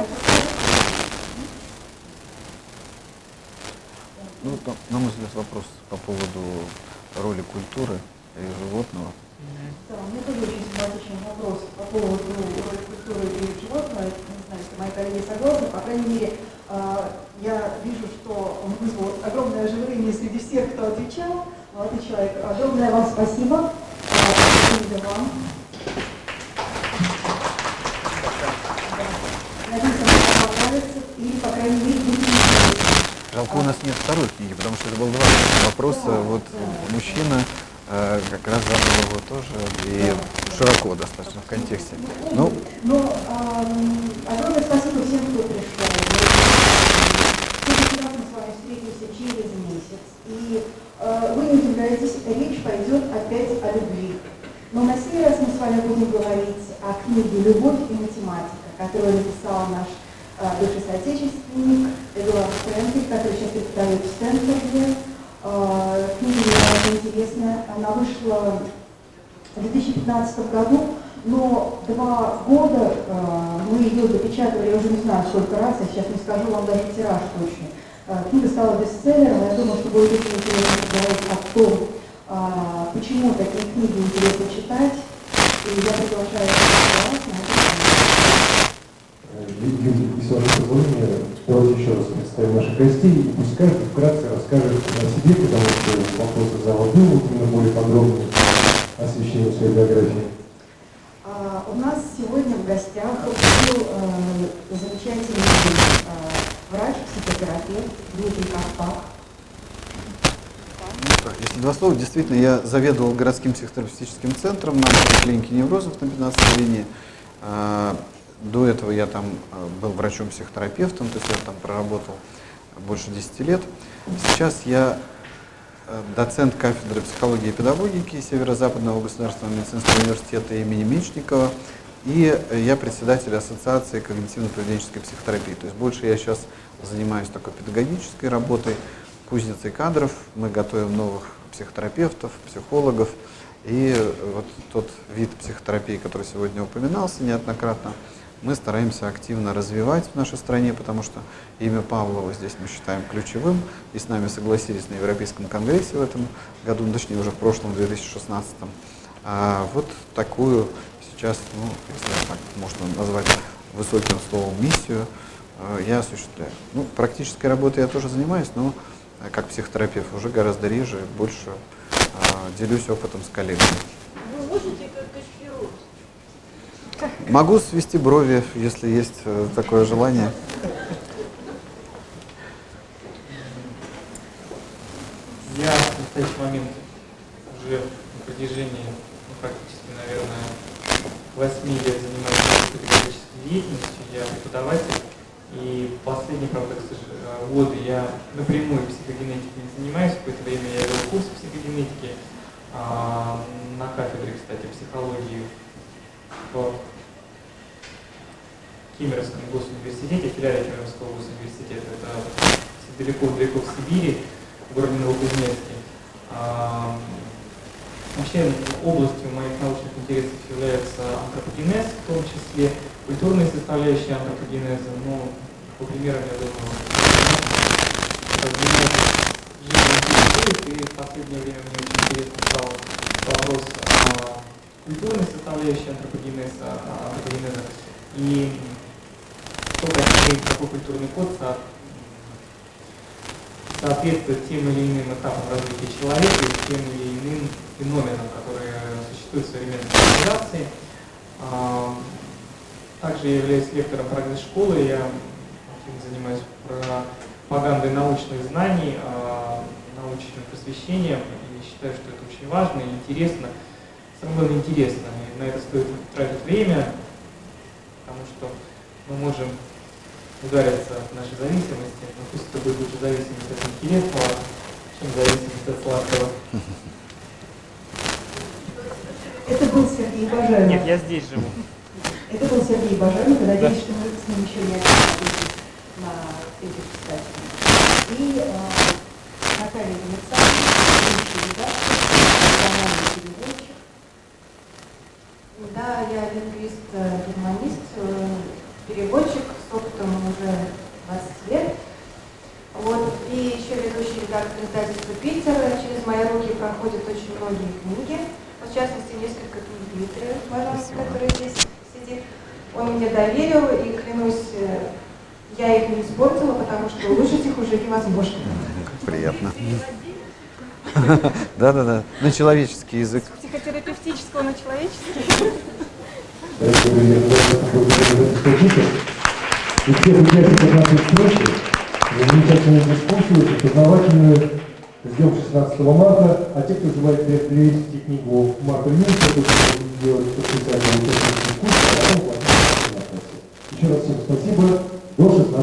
Ну, там, на мой взгляд, вопрос по поводу роли культуры и животного. да, мне тоже очень симпатичный вопрос по поводу роли культуры и животного. Не знаю, если мои коллеги согласны, по крайней мере, я вижу, что он вызвал огромное оживление среди всех, кто отвечал. Молодой человек, огромное вам спасибо. Спасибо вам. Надеюсь, вам понравится, или, по крайней мере, будет интересно. Жалко, у нас нет второй книги, потому что это был два вопроса. Да, вот да. мужчина э, как раз задал его тоже, и широко достаточно в контексте. Ну, Но эм, огромное спасибо всем, кто пришел. В следующий раз мы с вами встретимся через месяц. И э, вы не удивляетесь, речь пойдет опять о любви. Но на сей раз мы с вами будем говорить о книге «Любовь и математика», которую написал наш э, бывший соотечественник Эдуард Френкель, который сейчас преподает в Стэнфорде. Э, книга очень интересная. Она вышла в две тысячи пятнадцатом году, но два года э, мы ее допечатывали, я уже не знаю сколько раз, я сейчас не скажу вам даже тираж точный. Э, книга стала бестселлером, я думаю, что будет очень интересно поговорить о том, э, почему такие книги интересно читать. И я приглашаю вас на это. Юрий, с вашего позволения, давайте еще раз представим наших гостей, и пусть каждый вкратце расскажет о себе, потому что вопрос зала был, вот именно более подробный освещение своей биографии. А, у нас сегодня в гостях был э, замечательный э, врач, психотерапевт Дмитрий Ковпак. если два слова, действительно, я заведовал городским психотерапевтическим центром на клинике неврозов на пятнадцатой линии. До этого я там был врачом-психотерапевтом, то есть я там проработал больше десяти лет. Сейчас я доцент кафедры психологии и педагогики Северо-Западного государственного медицинского университета имени Мечникова И я председатель Ассоциации когнитивно-поведенческой психотерапии. То есть больше я сейчас занимаюсь такой педагогической работой, кузницей кадров. Мы готовим новых психотерапевтов, психологов. И вот тот вид психотерапии, который сегодня упоминался неоднократно, мы стараемся активно развивать в нашей стране, потому что имя Павлова здесь мы считаем ключевым, и с нами согласились на Европейском конгрессе в этом году, ну, точнее уже в прошлом, две тысячи шестнадцатом. А вот такую сейчас, ну, если так можно назвать высоким словом, миссию я осуществляю. Ну, практической работой я тоже занимаюсь, но как психотерапевт уже гораздо реже, больше делюсь опытом с коллегами. Вы можете как хирург? Могу свести брови, если есть такое желание. Я в настоящий момент уже на протяжении, ну, практически, наверное, восьми лет занимаюсь педагогической деятельностью. Я преподаватель. И последние, правда, годы я напрямую психогенетикой не занимаюсь. Какое-то время я вел курс психогенетики а, на кафедре, кстати, психологии в Кемеровском госуниверситете, филиале Кемеровского госуниверситета. Это далеко-далеко в Сибири, в городе Новокузнецке. А, вообще областью моих научных интересов является антропогенез, в том числе культурные составляющие антропогенеза. Ну, по примерам, я думаю, жизнь интересует, и в последнее время мне очень интересно стал вопрос о культурной составляющей антропогенеза, антропогенеза и то, как такой культурный код соответствует тем или иным этапам развития человека и тем или иным феноменам, которые существуют в современной цивилизации. Также я являюсь лектором прогресс-школы, я активно занимаюсь пропагандой научных знаний, научным просвещением, и считаю, что это очень важно и интересно. Самое главное, интересно, и на это стоит тратить время, потому что мы можем удариться в нашей зависимости, но пусть это будет лучше зависимость от интересного, чем зависимость от сладкого. Это был Сергей Баженов. Нет, я здесь живу. Это был Сергей Баженов, и надеюсь, что мы с ним еще не общались на этих писателях. И э, Наталья Александровна, бывший редактор, национальный переводчик. Да, я лингвист-германист, переводчик с опытом уже двадцать лет. Вот. И еще ведущий редактор издательства «Питер». Через мои руки проходят очень многие книги. В частности, несколько книг Дмитрия Баженова, который здесь сидит. Он мне доверил, и, клянусь, я их не испортила, потому что улучшить их уже невозможно. Приятно. Да-да-да, на человеческий язык. С психотерапевтического на человеческий. И все участники нашей встречи замечательно используют познавательную ждем шестнадцатого марта, а те, кто желает приобрести книгу Марка Минца, то будут делать специальный участнический курс, а потом платить. Еще раз всем спасибо. До шестнадцатого.